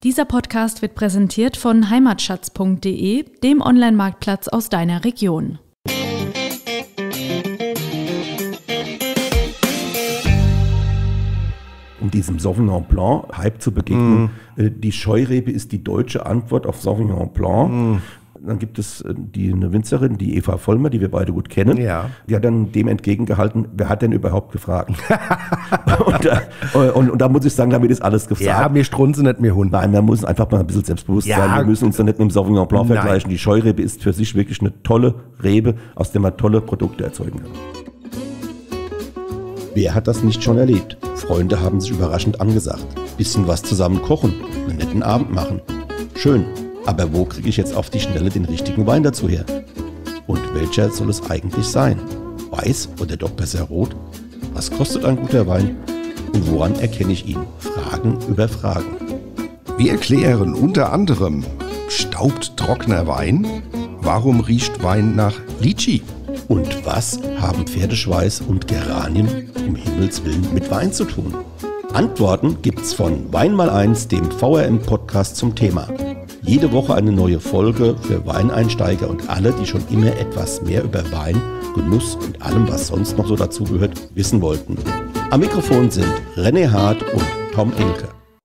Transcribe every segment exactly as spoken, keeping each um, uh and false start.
Dieser Podcast wird präsentiert von heimatschatz punkt de, dem Online-Marktplatz aus deiner Region. Um diesem Sauvignon Blanc Hype zu begegnen, mm. die Scheurebe ist die deutsche Antwort auf Sauvignon Blanc. Mm. Dann gibt es die, eine Winzerin, die Eva Vollmer, die wir beide gut kennen. Ja. Die hat dann dem entgegengehalten, wer hat denn überhaupt gefragt? und, da, und, und da muss ich sagen, damit ist alles gefragt. Ja, mir strunzen nicht, mir Hund. Nein, wir müssen einfach mal ein bisschen selbstbewusst ja. sein. Wir müssen uns dann nicht mit dem Sauvignon Blanc Nein. vergleichen. Die Scheurebe ist für sich wirklich eine tolle Rebe, aus der man tolle Produkte erzeugen kann. Wer hat das nicht schon erlebt? Freunde haben sich überraschend angesagt. Bisschen was zusammen kochen, einen netten Abend machen. Schön. Aber wo kriege ich jetzt auf die Schnelle den richtigen Wein dazu her? Und welcher soll es eigentlich sein? Weiß oder doch besser rot? Was kostet ein guter Wein? Und woran erkenne ich ihn? Fragen über Fragen. Wir erklären unter anderem, staubt trockener Wein? Warum riecht Wein nach Litschi? Und was haben Pferdeschweiß und Geranien um Himmels Willen mit Wein zu tun? Antworten gibt's von Wein mal eins, dem V R M-Podcast zum Thema. Jede Woche eine neue Folge für Weineinsteiger und alle, die schon immer etwas mehr über Wein, Genuss und allem, was sonst noch so dazugehört, wissen wollten. Am Mikrofon sind René Hart und Tom Ilke.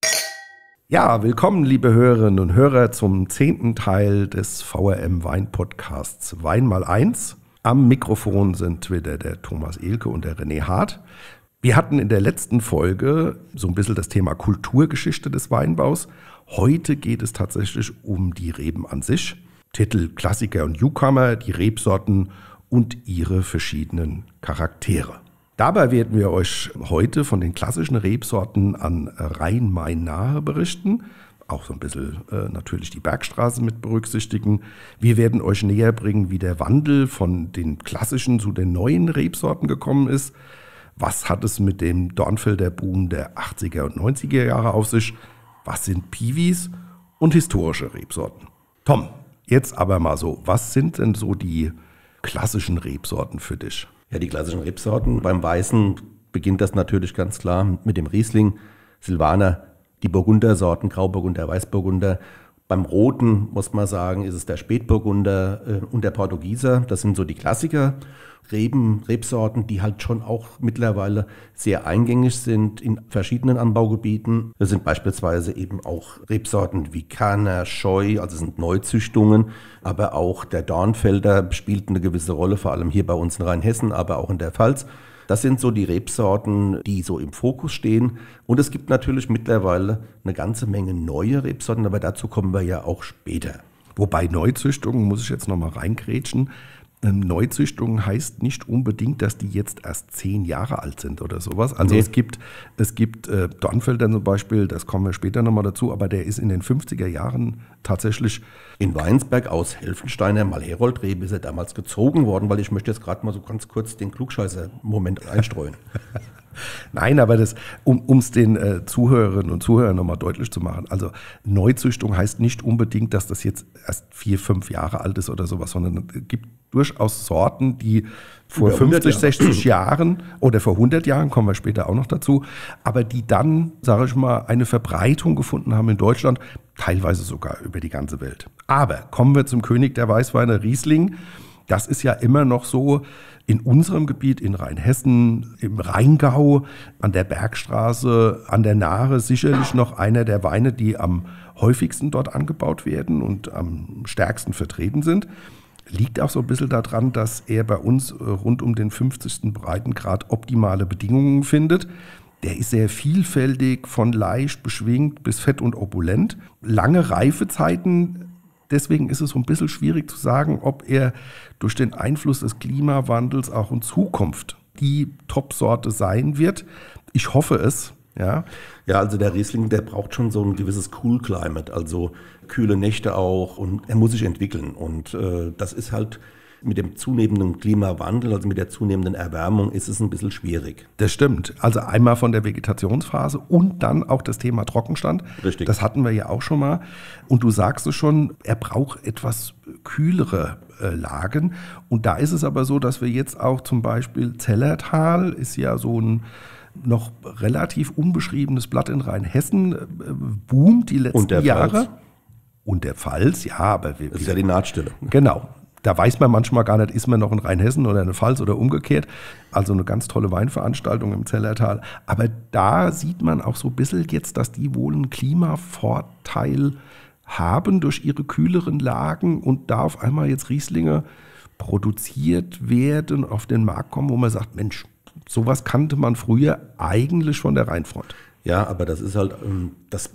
Ja, willkommen, liebe Hörerinnen und Hörer, zum zehnten Teil des V R M Wein-Podcasts Wein mal eins. Am Mikrofon sind wieder der Thomas Ilke und der René Hart. Wir hatten in der letzten Folge so ein bisschen das Thema Kulturgeschichte des Weinbaus. Heute geht es tatsächlich um die Reben an sich. Titel Klassiker und Newcomer, die Rebsorten und ihre verschiedenen Charaktere. Dabei werden wir euch heute von den klassischen Rebsorten an Rhein-Main-Nahe berichten. Auch so ein bisschen äh, natürlich die Bergstraße mit berücksichtigen. Wir werden euch näher bringen, wie der Wandel von den klassischen zu den neuen Rebsorten gekommen ist. Was hat es mit dem Dornfelder Boom der achtziger und neunziger Jahre auf sich? Was sind Piwis und historische Rebsorten? Tom, jetzt aber mal so, was sind denn so die klassischen Rebsorten für dich? Ja, die klassischen Rebsorten. Beim Weißen beginnt das natürlich ganz klar mit dem Riesling, Silvaner, die Burgundersorten, Grauburgunder, Weißburgunder. Beim Roten, muss man sagen, ist es der Spätburgunder äh, und der Portugieser. Das sind so die Klassiker. Reben, Rebsorten, die halt schon auch mittlerweile sehr eingängig sind in verschiedenen Anbaugebieten. Das sind beispielsweise eben auch Rebsorten wie Kerner, Scheu, also sind Neuzüchtungen, aber auch der Dornfelder spielt eine gewisse Rolle, vor allem hier bei uns in Rheinhessen, aber auch in der Pfalz. Das sind so die Rebsorten, die so im Fokus stehen. Und es gibt natürlich mittlerweile eine ganze Menge neue Rebsorten, aber dazu kommen wir ja auch später. Wobei Neuzüchtungen, muss ich jetzt nochmal reingrätschen, Neuzüchtung heißt nicht unbedingt, dass die jetzt erst zehn Jahre alt sind oder sowas. Also nee. es gibt, es gibt äh, Dornfelder zum Beispiel, das kommen wir später nochmal dazu, aber der ist in den fünfziger Jahren tatsächlich... In Weinsberg aus Helfensteiner Malherold-Rebe ist er damals gezogen worden, weil ich möchte jetzt gerade mal so ganz kurz den Klugscheißer-Moment einstreuen. Nein, aber das, um es den äh, Zuhörerinnen und Zuhörern nochmal deutlich zu machen, also Neuzüchtung heißt nicht unbedingt, dass das jetzt erst vier, fünf Jahre alt ist oder sowas, sondern es gibt durchaus Sorten, die vor fünfzig, sechzig Jahren oder vor hundert Jahren, kommen wir später auch noch dazu, aber die dann, sage ich mal, eine Verbreitung gefunden haben in Deutschland, teilweise sogar über die ganze Welt. Aber kommen wir zum König der Weißweine, Riesling. Das ist ja immer noch so in unserem Gebiet, in Rheinhessen, im Rheingau, an der Bergstraße, an der Nahe sicherlich noch einer der Weine, die am häufigsten dort angebaut werden und am stärksten vertreten sind. Liegt auch so ein bisschen daran, dass er bei uns rund um den fünfzigsten Breitengrad optimale Bedingungen findet. Der ist sehr vielfältig, von leicht beschwingt bis fett und opulent. Lange Reifezeiten. Deswegen ist es so ein bisschen schwierig zu sagen, ob er durch den Einfluss des Klimawandels auch in Zukunft die Top-Sorte sein wird. Ich hoffe es. Ja. Ja, also der Riesling, der braucht schon so ein gewisses Cool Climate, also kühle Nächte auch, und er muss sich entwickeln. Und äh, das ist halt mit dem zunehmenden Klimawandel, also mit der zunehmenden Erwärmung, ist es ein bisschen schwierig. Das stimmt. Also einmal von der Vegetationsphase und dann auch das Thema Trockenstand. Richtig. Das hatten wir ja auch schon mal. Und du sagst es schon, er braucht etwas kühlere äh, Lagen. Und da ist es aber so, dass wir jetzt auch zum Beispiel Zellertal ist ja so ein noch relativ unbeschriebenes Blatt in Rheinhessen, äh, boomt die letzten Und der Jahre. Pfalz. Und der Pfalz, ja, aber wir, Das ist ja die Nahtstelle. Genau. Da weiß man manchmal gar nicht, ist man noch in Rheinhessen oder in der Pfalz oder umgekehrt. Also eine ganz tolle Weinveranstaltung im Zellertal. Aber da sieht man auch so ein bisschen jetzt, dass die wohl einen Klimavorteil haben durch ihre kühleren Lagen und da auf einmal jetzt Rieslinge produziert werden, auf den Markt kommen, wo man sagt, Mensch, sowas kannte man früher eigentlich von der Rheinfront. Ja, aber das ist halt, das,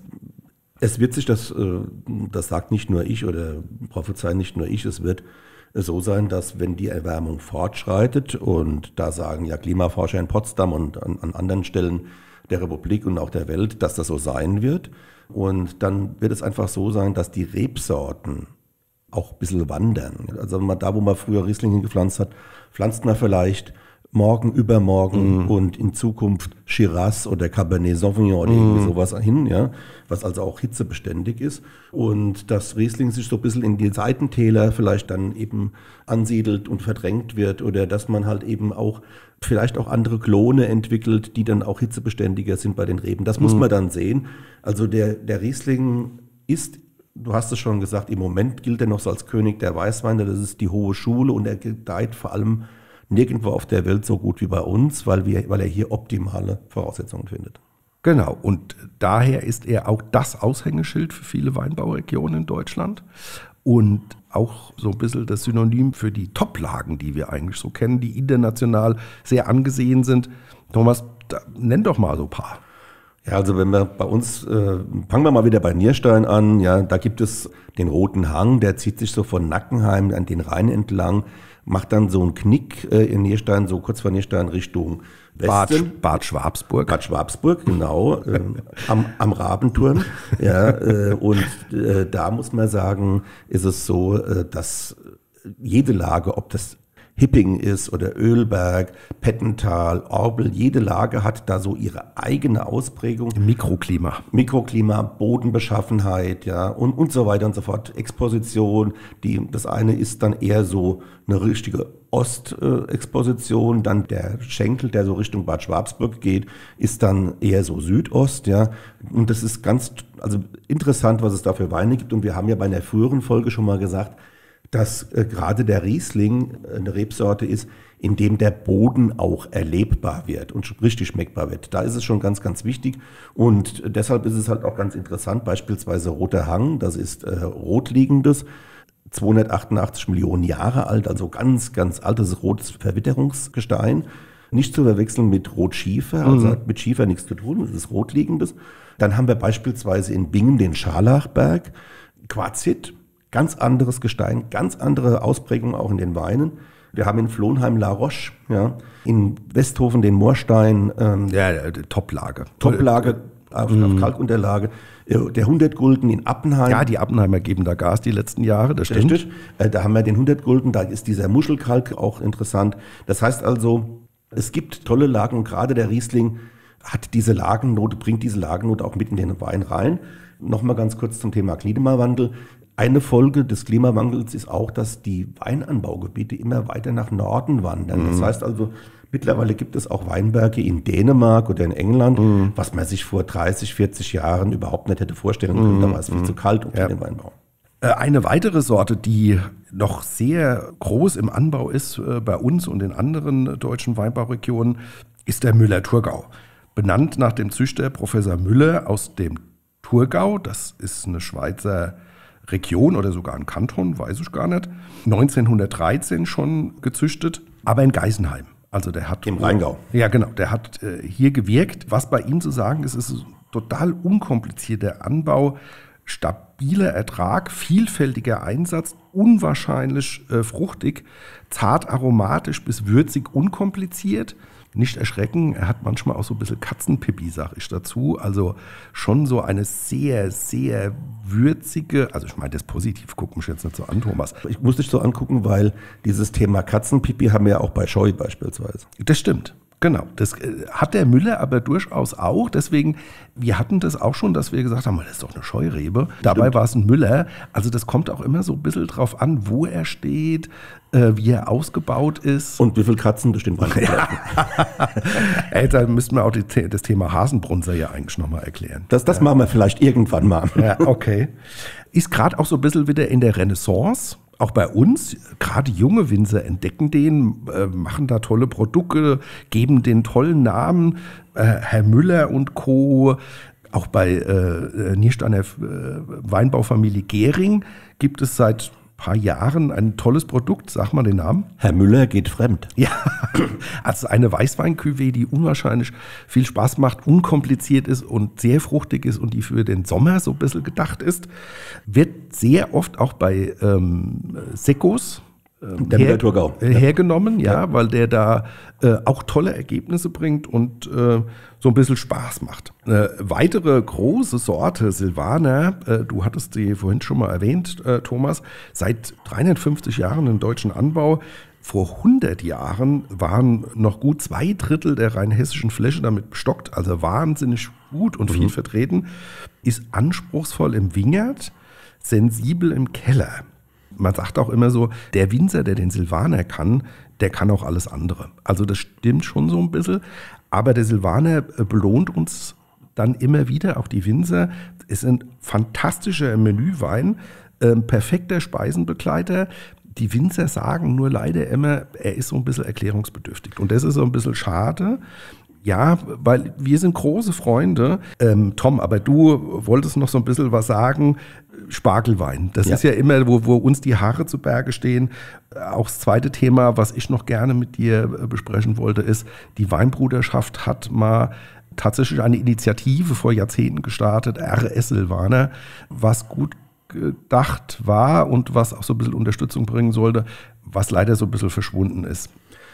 es wird sich das, das sagt nicht nur ich oder prophezeien nicht nur ich, es wird so sein, dass wenn die Erwärmung fortschreitet und da sagen ja Klimaforscher in Potsdam und an, an anderen Stellen der Republik und auch der Welt, dass das so sein wird. Und dann wird es einfach so sein, dass die Rebsorten auch ein bisschen wandern. Also mal da, wo man früher Riesling hingepflanzt hat, pflanzt man vielleicht morgen, übermorgen mm. und in Zukunft Shiraz oder Cabernet Sauvignon oder mm. irgendwie sowas hin, ja, was also auch hitzebeständig ist. Und dass Riesling sich so ein bisschen in die Seitentäler vielleicht dann eben ansiedelt und verdrängt wird oder dass man halt eben auch vielleicht auch andere Klone entwickelt, die dann auch hitzebeständiger sind bei den Reben. Das mm. muss man dann sehen. Also der, der Riesling ist, du hast es schon gesagt, im Moment gilt er noch so als König der Weißweine, das ist die hohe Schule und er gedeiht vor allem nirgendwo auf der Welt so gut wie bei uns, weil, wir, weil er hier optimale Voraussetzungen findet. Genau, und daher ist er auch das Aushängeschild für viele Weinbauregionen in Deutschland und auch so ein bisschen das Synonym für die Toplagen, die wir eigentlich so kennen, die international sehr angesehen sind. Thomas, da, nenn doch mal so ein paar. Ja, also wenn wir bei uns, äh, fangen wir mal wieder bei Nierstein an, ja, da gibt es den Roten Hang, der zieht sich so von Nackenheim an den Rhein entlang, macht dann so einen Knick äh, in Nierstein, so kurz vor Nierstein Richtung Westen. Bad, Bad Schwabsburg. Bad Schwabsburg, genau, äh, am, am Rabenturm. Ja, äh, und äh, da muss man sagen, ist es so, äh, dass jede Lage, ob das Hipping ist oder Ölberg, Pettental, Orbel, jede Lage hat da so ihre eigene Ausprägung. Mikroklima. Mikroklima, Bodenbeschaffenheit, ja, und, und so weiter und so fort. Exposition, die, das eine ist dann eher so eine richtige Ostexposition, dann der Schenkel, der so Richtung Bad Schwabsburg geht, ist dann eher so Südost, ja. Und das ist ganz, also interessant, was es da für Weine gibt. Und wir haben ja bei einer früheren Folge schon mal gesagt, dass äh, gerade der Riesling eine Rebsorte ist, in dem der Boden auch erlebbar wird und richtig schmeckbar wird. Da ist es schon ganz, ganz wichtig und deshalb ist es halt auch ganz interessant, beispielsweise Roter Hang, das ist äh, rotliegendes, zweihundertachtundachtzig Millionen Jahre alt, also ganz, ganz altes rotes Verwitterungsgestein, nicht zu verwechseln mit Rotschiefer, also mhm. hat mit Schiefer nichts zu tun, das ist rotliegendes. Dann haben wir beispielsweise in Bingen den Scharlachberg, Quarzit, ganz anderes Gestein, ganz andere Ausprägungen auch in den Weinen. Wir haben in Flohnheim La Roche, ja, in Westhofen den Moorstein. Ähm, ja, Toplage. Toplage auf, mm. auf Kalkunterlage. Der hundert Gulden in Appenheim. Ja, die Appenheimer geben da Gas die letzten Jahre, das stimmt. Richtig. Da haben wir den hundert Gulden, da ist dieser Muschelkalk auch interessant. Das heißt also, es gibt tolle Lagen und gerade der Riesling hat diese Lagennote, bringt diese Lagennote auch mit in den Wein rein. Nochmal ganz kurz zum Thema Klimawandel. Eine Folge des Klimawandels ist auch, dass die Weinanbaugebiete immer weiter nach Norden wandern. Mhm. Das heißt also, mittlerweile gibt es auch Weinberge in Dänemark oder in England, mhm. was man sich vor dreißig, vierzig Jahren überhaupt nicht hätte vorstellen können. Mhm. Da war es viel zu kalt um ja. den Weinbau. Eine weitere Sorte, die noch sehr groß im Anbau ist bei uns und in anderen deutschen Weinbauregionen, ist der Müller-Thurgau. Benannt nach dem Züchter Professor Müller aus dem Thurgau. Das ist eine Schweizer Region oder sogar ein Kanton, weiß ich gar nicht. neunzehnhundertdreizehn schon gezüchtet, aber in Geisenheim. Also der hat im Rheingau. Ja, genau. Der hat äh, hier gewirkt. Was bei ihm zu sagen ist, ist ein total unkomplizierter Anbau, stabiler Ertrag, vielfältiger Einsatz, unwahrscheinlich äh, fruchtig, zart aromatisch bis würzig unkompliziert. Nicht erschrecken, er hat manchmal auch so ein bisschen Katzenpipi, sag ich dazu. Also schon so eine sehr, sehr würzige, also ich meine das positiv, guck mich jetzt nicht so an, Thomas. Ich muss dich so angucken, weil dieses Thema Katzenpipi haben wir ja auch bei Scheu beispielsweise. Das stimmt. Genau, das hat der Müller aber durchaus auch. Deswegen, wir hatten das auch schon, dass wir gesagt haben, das ist doch eine Scheurebe. Dabei Stimmt. war es ein Müller. Also das kommt auch immer so ein bisschen drauf an, wo er steht, äh, wie er ausgebaut ist. Und wie viele Katzen durch den Wald ja. Ey, da müssten wir auch die, das Thema Hasenbrunzer ja eigentlich nochmal erklären. Das, das ja. machen wir vielleicht irgendwann mal. Ja, okay. Ist gerade auch so ein bisschen wieder in der Renaissance. Auch bei uns, gerade junge Winzer entdecken den, äh, machen da tolle Produkte, geben den tollen Namen. Äh, Herr Müller und Co., auch bei äh, Niersteiner äh, Weinbaufamilie Gehring gibt es seit ein paar Jahren ein tolles Produkt. Sag mal den Namen. Herr Müller geht fremd. Ja, also eine Weißwein-Cuvée, die unwahrscheinlich viel Spaß macht, unkompliziert ist und sehr fruchtig ist und die für den Sommer so ein bisschen gedacht ist. Wird sehr oft auch bei ähm, Seccos ähm, her, äh, hergenommen, ja, ja, weil der da äh, auch tolle Ergebnisse bringt und äh, so ein bisschen Spaß macht. Eine weitere große Sorte, Silvaner, äh, du hattest sie vorhin schon mal erwähnt, äh, Thomas, seit dreihundertfünfzig Jahren im deutschen Anbau. Vor hundert Jahren waren noch gut zwei Drittel der rheinhessischen Fläche damit bestockt, also wahnsinnig gut und viel mhm. vertreten, ist anspruchsvoll im Wingert, sensibel im Keller. Man sagt auch immer so, der Winzer, der den Silvaner kann, der kann auch alles andere. Also das stimmt schon so ein bisschen, aber der Silvaner belohnt uns dann immer wieder, auch die Winzer. Es ist ein fantastischer Menüwein, äh, perfekter Speisenbegleiter. Die Winzer sagen nur leider immer, er ist so ein bisschen erklärungsbedürftig. Und das ist so ein bisschen schade. Ja, weil wir sind große Freunde. Ähm, Tom, aber du wolltest noch so ein bisschen was sagen. Spargelwein, das ja. ist ja immer, wo, wo uns die Haare zu Berge stehen. Auch das zweite Thema, was ich noch gerne mit dir besprechen wollte, ist, die Weinbruderschaft hat mal tatsächlich eine Initiative vor Jahrzehnten gestartet, R S Silvaner, was gut gedacht war und was auch so ein bisschen Unterstützung bringen sollte, was leider so ein bisschen verschwunden ist.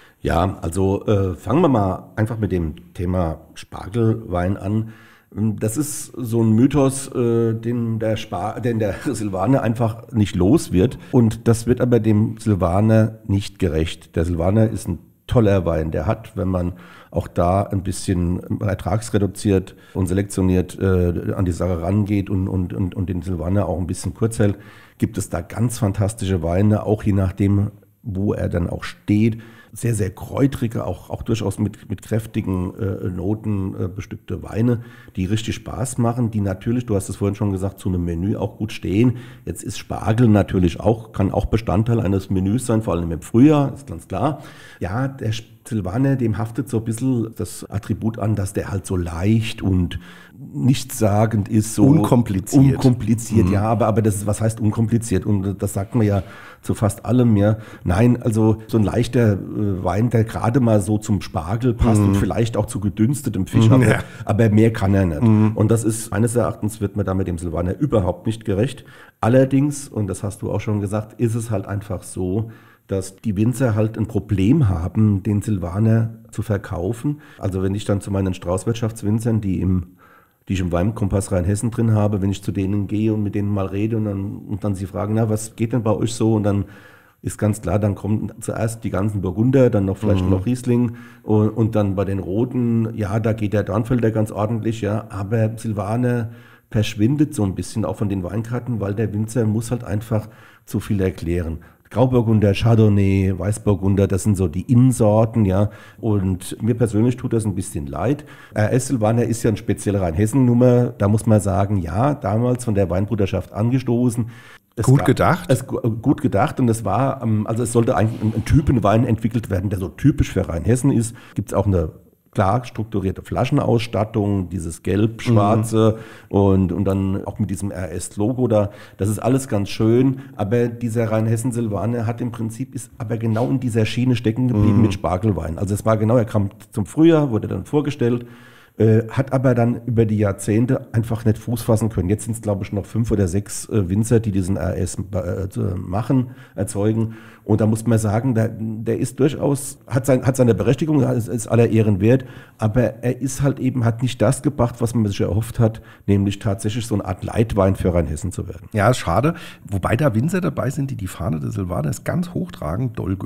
Ja, also äh, fangen wir mal einfach mit dem Thema Spargelwein an. Das ist so ein Mythos, äh, den, der Spar- den der Silvaner einfach nicht los wird. Und das wird aber dem Silvaner nicht gerecht. Der Silvaner ist ein toller Wein. Der hat, wenn man auch da ein bisschen ertragsreduziert und selektioniert äh, an die Sache rangeht und, und, und, und den Silvaner auch ein bisschen kurz hält, gibt es da ganz fantastische Weine, auch je nachdem, wo er dann auch steht. Sehr, sehr kräutrige, auch, auch durchaus mit, mit kräftigen äh, Noten äh, bestückte Weine, die richtig Spaß machen, die natürlich, du hast es vorhin schon gesagt, zu einem Menü auch gut stehen. Jetzt ist Spargel natürlich auch, kann auch Bestandteil eines Menüs sein, vor allem im Frühjahr, ist ganz klar. Ja, der Silvaner, dem haftet so ein bisschen das Attribut an, dass der halt so leicht und nichtssagend ist. So unkompliziert. Unkompliziert, mhm. ja, aber, aber das ist, was heißt unkompliziert? Und das sagt man ja zu fast allem, ja. Nein, also so ein leichter äh, Wein, der gerade mal so zum Spargel passt mhm. und vielleicht auch zu gedünstetem Fisch, mhm, aber, ja. aber mehr kann er nicht. Mhm. Und das ist, meines Erachtens wird man da mit dem Silvaner überhaupt nicht gerecht. Allerdings, und das hast du auch schon gesagt, ist es halt einfach so, dass die Winzer halt ein Problem haben, den Silvaner zu verkaufen. Also wenn ich dann zu meinen Straußwirtschaftswinzern, die im die ich im Weinkompass Rheinhessen drin habe, wenn ich zu denen gehe und mit denen mal rede und dann, und dann sie fragen, na, was geht denn bei euch so? Und dann ist ganz klar, dann kommen zuerst die ganzen Burgunder, dann noch vielleicht mhm. noch Riesling und, und dann bei den Roten, ja, da geht der Dornfelder ganz ordentlich, ja, aber Silvaner verschwindet so ein bisschen auch von den Weinkarten, weil der Winzer muss halt einfach zu viel erklären. Grauburgunder, Chardonnay, Weißburgunder, das sind so die Innensorten, ja. Und mir persönlich tut das ein bisschen leid. R S Silvaner ist ja eine spezielle Rheinhessen-Nummer. Da muss man sagen, ja, damals von der Weinbruderschaft angestoßen. Es gut gab, gedacht. Es, gut gedacht und es war, also es sollte eigentlich ein, ein Typenwein entwickelt werden, der so typisch für Rheinhessen ist. Gibt es auch eine klar strukturierte Flaschenausstattung, dieses gelb-schwarze mhm. und, und dann auch mit diesem R S-Logo da. Das ist alles ganz schön, aber dieser Rheinhessen-Silvaner hat im Prinzip, ist aber genau in dieser Schiene stecken geblieben mhm. mit Spargelwein. Also es war genau, er kam zum Frühjahr, wurde dann vorgestellt, äh, hat aber dann über die Jahrzehnte einfach nicht Fuß fassen können. Jetzt sind es, glaube ich, noch fünf oder sechs äh, Winzer, die diesen R S äh, machen, erzeugen. Und da muss man sagen, der, der ist durchaus, hat, sein, hat seine Berechtigung, ist, ist aller Ehren wert, aber er ist halt eben, hat nicht das gebracht, was man sich erhofft hat, nämlich tatsächlich so eine Art Leitwein für Rheinhessen zu werden. Ja, ist schade. Wobei da Winzer dabei sind, die die Fahne des Silvaners ganz hoch tragen, Doll Goeth.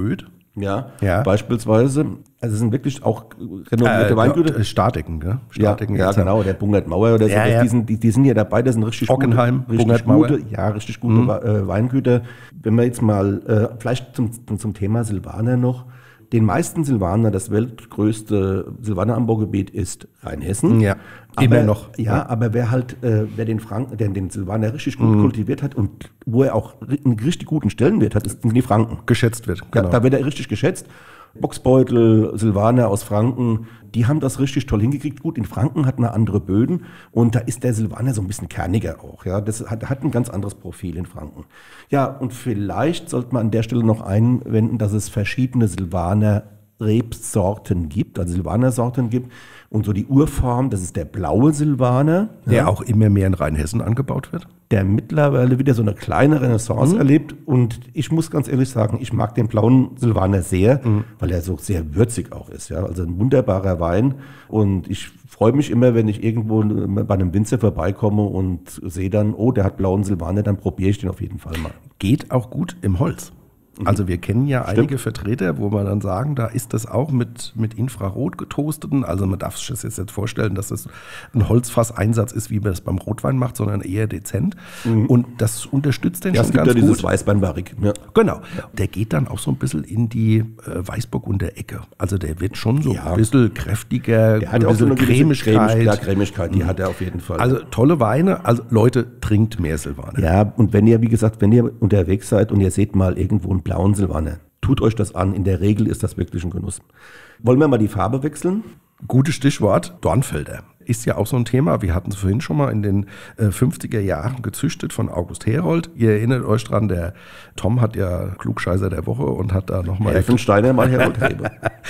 Ja, Ja. beispielsweise. Also es sind wirklich auch renommierte Äh, Weingüter. ja, Statiken, gell? Ja, Statiken ja jetzt. genau, der Bungert Mauer oder so, Ja, das, ja. Die, sind, die, die sind ja dabei, das sind richtig Ockenheim, gute, richtig Bungert Mauer. gute, ja, richtig gute Wa- äh, Weingüter. Wenn wir jetzt mal, äh, vielleicht zum, zum Thema Silvaner noch, den meisten Silvaner, das weltgrößte Silvaneranbaugebiet ist Rheinhessen. Ja, aber, immer noch. Ja, Ja. aber wer halt, äh, wer den Franken, der den Silvaner richtig gut kultiviert hat und wo er auch ri- einen richtig guten Stellenwert hat, ist- sind die Franken. Geschätzt wird, Ja, genau. da wird er richtig geschätzt. Boxbeutel, Silvaner aus Franken, die haben das richtig toll hingekriegt. Gut, in Franken hat man andere Böden und da ist der Silvaner so ein bisschen kerniger auch. Ja, das hat, hat ein ganz anderes Profil in Franken. Ja, und vielleicht sollte man an der Stelle noch einwenden, dass es verschiedene Silvaner Rebsorten gibt, also Silvaner-Sorten gibt. Und so die Urform, das ist der blaue Silvaner, Der auch immer mehr in Rheinhessen angebaut wird. der mittlerweile wieder so eine kleine Renaissance erlebt. Und ich muss ganz ehrlich sagen, ich mag den blauen Silvaner sehr, weil er so sehr würzig auch ist. Ja? Also ein wunderbarer Wein. Und ich freue mich immer, wenn ich irgendwo bei einem Winzer vorbeikomme und sehe dann, oh, der hat blauen Silvaner, dann probiere ich den auf jeden Fall mal. Geht auch gut im Holz. Also wir kennen ja einige Vertreter, wo wir dann sagen, da ist das auch mit, mit Infrarot getoasteten. Also man darf sich das jetzt nicht vorstellen, dass das ein Holzfasseinsatz ist, wie man das beim Rotwein macht, sondern eher dezent. Und das unterstützt den Ja, schon es gibt ganz ja dieses gut. Weißweinbarrik. Ja. Genau. Der geht dann auch so ein bisschen in die äh, Weißburgunder-Ecke. Also der wird schon so Ja. ein bisschen kräftiger, Der ein hat auch so bisschen eine gewisse Cremigkeit. Cremig- ja, Cremigkeit, die hat er auf jeden Fall. Also tolle Weine. Also Leute, trinkt mehr Silvaner. Ja, und wenn ihr, wie gesagt, wenn ihr unterwegs seid und ihr seht mal irgendwo einen blauen Silvaner, tut euch das an. In der Regel ist das wirklich ein Genuss. Wollen wir mal die Farbe wechseln? Gutes Stichwort, Dornfelder. Ist ja auch so ein Thema. Wir hatten es vorhin schon mal in den äh, fünfziger Jahren gezüchtet von August Herold. Ihr erinnert euch dran, der Tom hat ja Klugscheißer der Woche und hat da nochmal... Elfensteiner mal Herold-Rebe.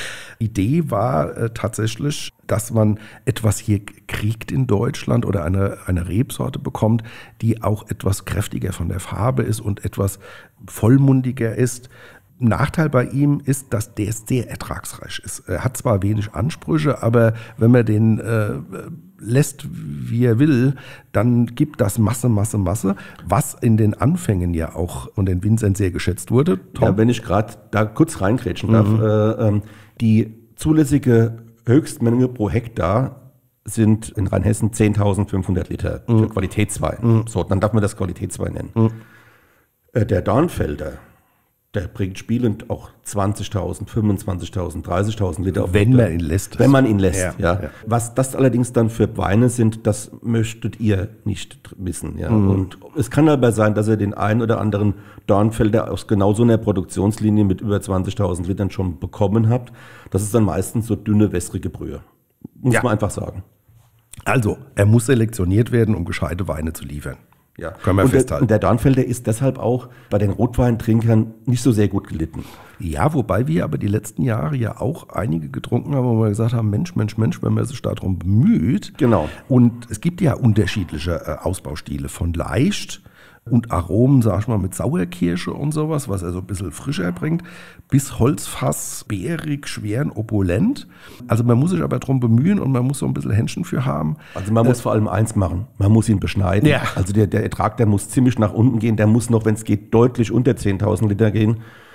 Idee war äh, tatsächlich, dass man etwas hier kriegt in Deutschland oder eine, eine Rebsorte bekommt, die auch etwas kräftiger von der Farbe ist und etwas vollmundiger ist. Nachteil bei ihm ist, dass der sehr ertragsreich ist. Er hat zwar wenig Ansprüche, aber wenn man den äh, lässt, wie er will, dann gibt das Masse, Masse, Masse, was in den Anfängen ja auch von den Winzern sehr geschätzt wurde. Tom? Ja, wenn ich gerade da kurz reingrätschen darf. Mhm. Äh, ähm, die zulässige Höchstmenge pro Hektar sind in Rheinhessen zehntausendfünfhundert Liter Mhm. für Qualitätswein. So, dann darf man das Qualitätswein nennen. Äh, der Dornfelder, der bringt spielend auch zwanzigtausend, fünfundzwanzigtausend, dreißigtausend Liter auf Wenn Hektar. man ihn lässt. Wenn man ihn lässt, Ja, ja. ja. Was das allerdings dann für Weine sind, das möchtet ihr nicht wissen. Ja. Mhm. Und es kann aber sein, dass ihr den einen oder anderen Dornfelder aus genau so einer Produktionslinie mit über zwanzigtausend Litern schon bekommen habt. Das ist dann meistens so dünne, wässrige Brühe. Muss Ja. man einfach sagen. Also, er muss selektioniert werden, um gescheite Weine zu liefern. Ja. Können wir und, der, festhalten. und der Dornfelder ist deshalb auch bei den Rotweintrinkern nicht so sehr gut gelitten. Ja, wobei wir aber die letzten Jahre ja auch einige getrunken haben, wo wir gesagt haben, Mensch, Mensch, Mensch, wenn man sich darum bemüht. Genau. Und es gibt ja unterschiedliche äh, Ausbaustile von leicht und Aromen, sag ich mal, mit Sauerkirsche und sowas, was er so ein bisschen frischer bringt, bis Holzfass, beerig, schwer und opulent. Also man muss sich aber darum bemühen und man muss so ein bisschen Händchen für haben. Also man muss vor allem eins machen, man muss ihn beschneiden. Ja. Also der, der Ertrag, der muss ziemlich nach unten gehen, der muss noch, wenn es geht, deutlich unter zehntausend Liter gehen.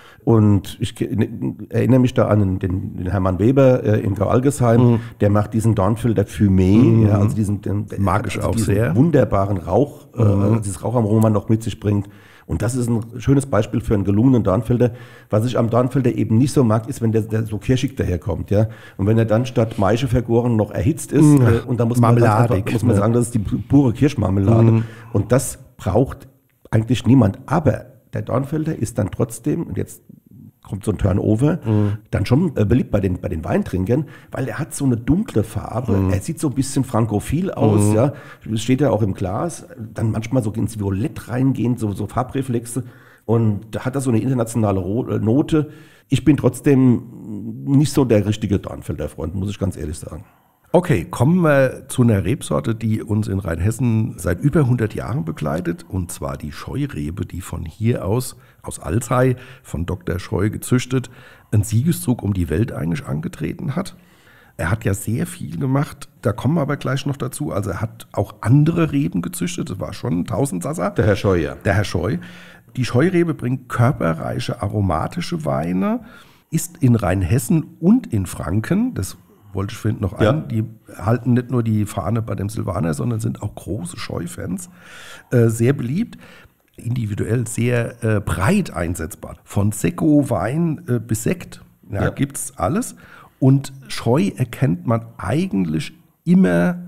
Und ich erinnere mich da an den, den Hermann Weber äh, in Gau-Algesheim, mhm. der macht diesen Dornfelder Fumé, mhm. ja, also diesen, den, mag ich also auch diesen sehr. wunderbaren Rauch, mhm. äh, dieses Raucharoma noch mit sich bringt. Und das ist ein schönes Beispiel für einen gelungenen Dornfelder. Was ich am Dornfelder eben nicht so mag, ist, wenn der, der so kirschig daherkommt. Ja? Und wenn er dann statt Maische vergoren noch erhitzt ist, mhm. äh, und da muss man, ganz einfach, muss man sagen, das ist die pure Kirschmarmelade. Mhm. Und das braucht eigentlich niemand. Aber der Dornfelder ist dann trotzdem, und jetzt kommt so ein Turnover, mhm. dann schon äh, beliebt bei den, bei den Weintrinkern, weil er hat so eine dunkle Farbe, mhm. er sieht so ein bisschen frankophil aus, mhm. ja, das steht ja auch im Glas, dann manchmal so ins Violett reingehend, so, so Farbreflexe, und da hat er so eine internationale Note. Ich bin trotzdem nicht so der richtige Dornfelder Freund, muss ich ganz ehrlich sagen. Okay, kommen wir zu einer Rebsorte, die uns in Rheinhessen seit über hundert Jahren begleitet, und zwar die Scheurebe, die von hier aus, aus Alzey, von Doktor Scheu gezüchtet, einen Siegeszug um die Welt eigentlich angetreten hat. Er hat ja sehr viel gemacht, da kommen wir aber gleich noch dazu. Also er hat auch andere Reben gezüchtet, das war schon ein Tausendsasser. Der Herr Scheu, ja. Der Herr Scheu. Die Scheurebe bringt körperreiche, aromatische Weine. ist in Rheinhessen und in Franken, das wollte ich vorhin noch ein, ja. die halten nicht nur die Fahne bei dem Silvaner, sondern sind auch große Scheufans, äh, sehr beliebt. Individuell sehr äh, breit einsetzbar. Von Sekko, Wein äh, bis Sekt ja, ja. gibt es alles. Und Scheu erkennt man eigentlich immer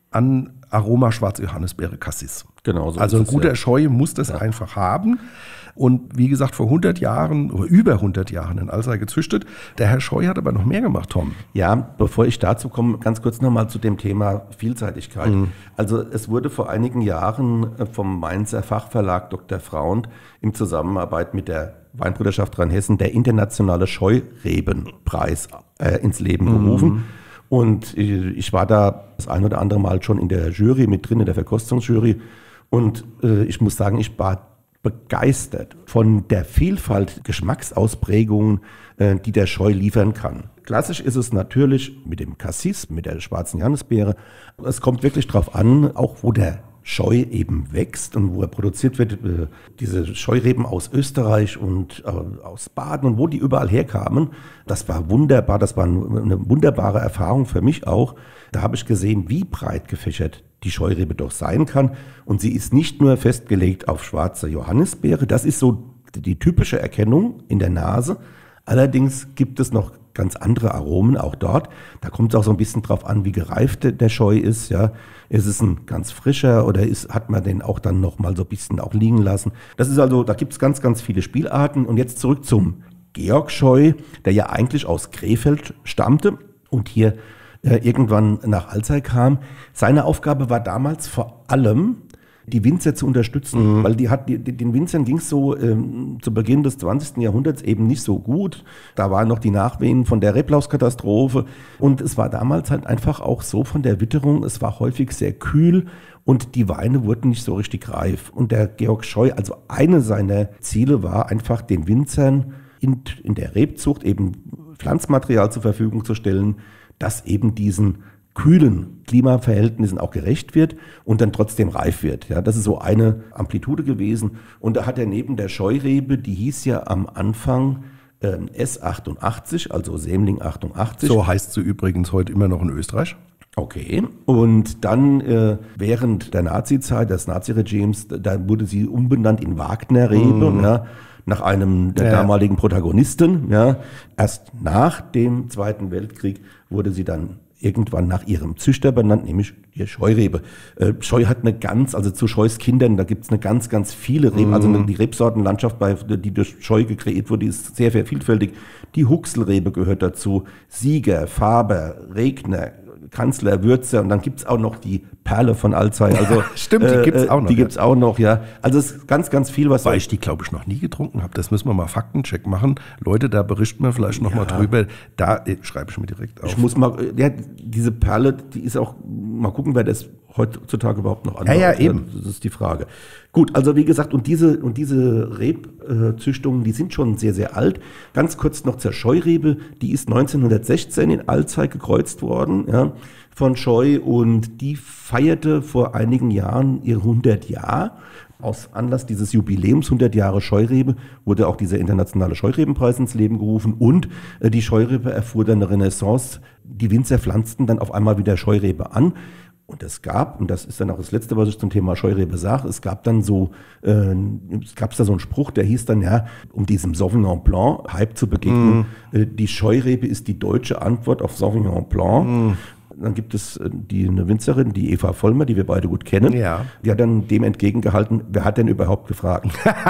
an Aroma Schwarze Johannisbeere Cassis. Genau so. Also ein guter ja. Scheu muss das ja. einfach haben. Und wie gesagt, vor hundert Jahren oder über hundert Jahren in Alzey gezüchtet. Der Herr Scheu hat aber noch mehr gemacht, Tom. Ja, bevor ich dazu komme, ganz kurz nochmal zu dem Thema Vielseitigkeit. Mhm. Also es wurde vor einigen Jahren vom Mainzer Fachverlag Doktor Frauend in Zusammenarbeit mit der Weinbrüderschaft Rheinhessen der internationale Scheurebenpreis äh, ins Leben gerufen. Mhm. Und ich war da das ein oder andere Mal schon in der Jury mit drin, in der Verkostungsjury. Und äh, ich muss sagen, ich war begeistert von der Vielfalt Geschmacksausprägungen, äh, die der Scheu liefern kann. Klassisch ist es natürlich mit dem Cassis, mit der schwarzen Johannisbeere. Es kommt wirklich darauf an, auch wo der Scheu eben wächst und wo er produziert wird. Äh, diese Scheureben aus Österreich und äh, aus Baden und wo die überall herkamen, das war wunderbar, das war eine wunderbare Erfahrung für mich auch. Da habe ich gesehen, wie breit gefächert die Scheurebe doch sein kann. Und sie ist nicht nur festgelegt auf schwarze Johannisbeere, das ist so die typische Erkennung in der Nase. Allerdings gibt es noch ganz andere Aromen auch dort. Da kommt es auch so ein bisschen drauf an, wie gereift der Scheu ist. Ja. Ist es ein ganz frischer oder ist, hat man den auch dann noch mal so ein bisschen auch liegen lassen? Das ist also, da gibt es ganz, ganz viele Spielarten. Und jetzt zurück zum Georg Scheu, der ja eigentlich aus Krefeld stammte und hier äh, irgendwann nach Alzey kam. Seine Aufgabe war damals vor allem, die Winzer zu unterstützen, mhm. weil die hat, die, den Winzern ging es so ähm, zu Beginn des zwanzigsten Jahrhunderts eben nicht so gut. Da waren noch die Nachwehen von der Reblauskatastrophe und es war damals halt einfach auch so von der Witterung, es war häufig sehr kühl und die Weine wurden nicht so richtig reif. Und der Georg Scheu, also eine seiner Ziele war einfach den Winzern in, in der Rebzucht eben Pflanzmaterial zur Verfügung zu stellen, das eben diesen kühlen Klimaverhältnissen auch gerecht wird und dann trotzdem reif wird. Ja, das ist so eine Amplitude gewesen. Und da hat er neben der Scheurebe, die hieß ja am Anfang äh, S achtundachtzig, also Sämling achtundachtzig. So heißt sie übrigens heute immer noch in Österreich. Okay, und dann äh, während der Nazi-Zeit, des Nazi-Regimes, da wurde sie umbenannt in Wagner-Rebe, mm. ja, nach einem der ja. damaligen Protagonisten. Ja. Erst nach dem Zweiten Weltkrieg wurde sie dann irgendwann nach ihrem Züchter benannt, nämlich die Scheurebe. Äh, Scheu hat eine ganz, also zu Scheus Kindern, da gibt es eine ganz, ganz viele Reben, mm. also eine, die Rebsortenlandschaft, bei, die durch Scheu gekreiert wurde, ist sehr, sehr vielfältig. Die Huxelrebe gehört dazu, Sieger, Faber, Regner, Kanzler, Würzer und dann gibt es auch noch die Perle von Alzey. Also, Stimmt, die gibt es auch noch. Die gibt es auch noch, ja. Also es ist ganz, ganz viel, was... Weil ich die, glaube ich, noch nie getrunken habe. Das müssen wir mal Faktencheck machen. Leute, da berichten wir vielleicht noch ja. mal drüber. Da äh, schreibe ich mir direkt auf. Ich muss mal... Ja, diese Perle, die ist auch... Mal gucken, wer das heutzutage überhaupt noch anbaut. Ja, ja, eben. Das ist die Frage. Gut, also wie gesagt, und diese, und diese Rebzüchtungen, die sind schon sehr, sehr alt. Ganz kurz noch zur Scheurebe. Die ist neunzehnhundertsechzehn in Alzey gekreuzt worden, ja, von Scheu, und die feierte vor einigen Jahren ihr hundert Jahr. Aus Anlass dieses Jubiläums hundert Jahre Scheurebe wurde auch dieser internationale Scheurebenpreis ins Leben gerufen und äh, die Scheurebe erfuhr dann eine Renaissance. Die Winzer pflanzten dann auf einmal wieder Scheurebe an. Und es gab, und das ist dann auch das Letzte, was ich zum Thema Scheurebe sage, es gab dann so, äh, es gab da so einen Spruch, der hieß dann, ja, um diesem Sauvignon Blanc Hype zu begegnen, mm. äh, die Scheurebe ist die deutsche Antwort auf Sauvignon Blanc. Mm. Dann gibt es die, eine Winzerin, die Eva Vollmer, die wir beide gut kennen. Ja. Die hat dann dem entgegengehalten, wer hat denn überhaupt gefragt?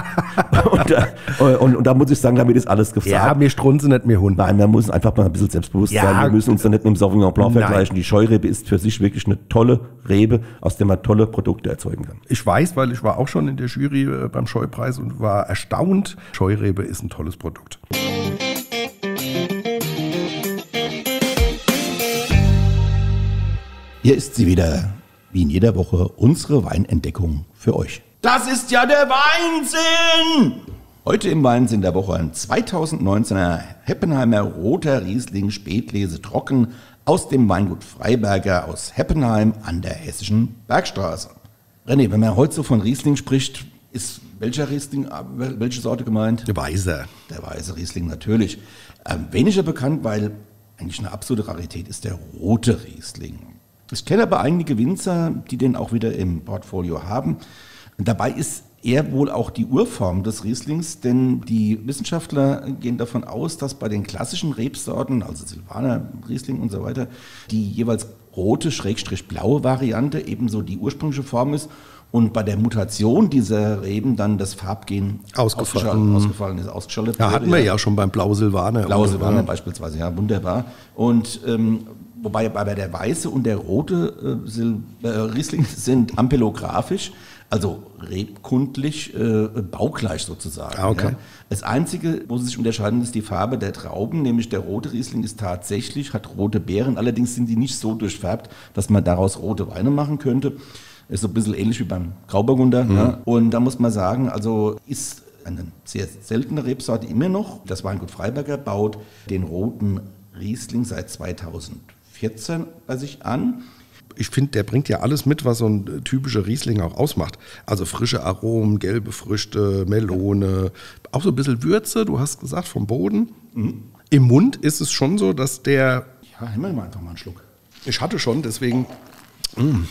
und, da, und, und da muss ich sagen, damit ist alles gefragt. Ja, mir strunzen nicht mehr Hund. Nein, wir müssen einfach mal ein bisschen selbstbewusst ja, sein. Wir müssen uns dann nicht mit dem Sauvignon Blanc Nein. vergleichen. Die Scheurebe ist für sich wirklich eine tolle Rebe, aus der man tolle Produkte erzeugen kann. Ich weiß, weil ich war auch schon in der Jury beim Scheupreis und war erstaunt. Scheurebe ist ein tolles Produkt. Hier ist sie wieder, wie in jeder Woche, unsere Weinentdeckung für euch. Das ist ja der Weinsinn! Heute im Weinsinn der Woche ein zweitausendneunzehner Heppenheimer roter Riesling Spätlese trocken aus dem Weingut Freiberger aus Heppenheim an der Hessischen Bergstraße. René, wenn man heute so von Riesling spricht, Ist welcher Riesling, welche Sorte gemeint? Der Weißer. Der weiße Riesling natürlich. Ähm, weniger bekannt, weil eigentlich eine absolute Rarität ist der rote Riesling. Ich kenne aber einige Winzer, die den auch wieder im Portfolio haben. Und dabei ist er wohl auch die Urform des Rieslings, denn die Wissenschaftler gehen davon aus, dass bei den klassischen Rebsorten, also Silvaner, Riesling und so weiter, die jeweils rote, schrägstrich blaue Variante ebenso die ursprüngliche Form ist und bei der Mutation dieser Reben dann das Farbgen ausgefallen, ausgefallen ist, ausgeschaltet ja, wurde. hatten wir ja schon beim Blau Silvaner. Blau Silvaner beispielsweise, ja, wunderbar. Und ähm, wobei bei der weiße und der rote äh, Sil äh, Riesling sind ampelographisch, also rebkundlich äh, baugleich sozusagen. Ah, okay. Ja. Das Einzige, wo sie sich unterscheiden, ist die Farbe der Trauben, nämlich der rote Riesling ist tatsächlich, hat rote Beeren, allerdings sind die nicht so durchfärbt, dass man daraus rote Weine machen könnte. Ist so ein bisschen ähnlich wie beim Grauburgunder. Mhm. Ja. Und da muss man sagen, also ist eine sehr seltene Rebsorte immer noch. Das Weingut Freiberger baut den roten Riesling seit zweitausendvierzehn bei sich an. Ich finde, der bringt ja alles mit, was so ein typischer Riesling auch ausmacht. Also frische Aromen, gelbe Früchte, Melone, auch so ein bisschen Würze, du hast gesagt, vom Boden. Mhm. Im Mund ist es schon so, dass der... Ja, nehmen wir mal einfach mal einen Schluck. Ich hatte schon, deswegen... Mm.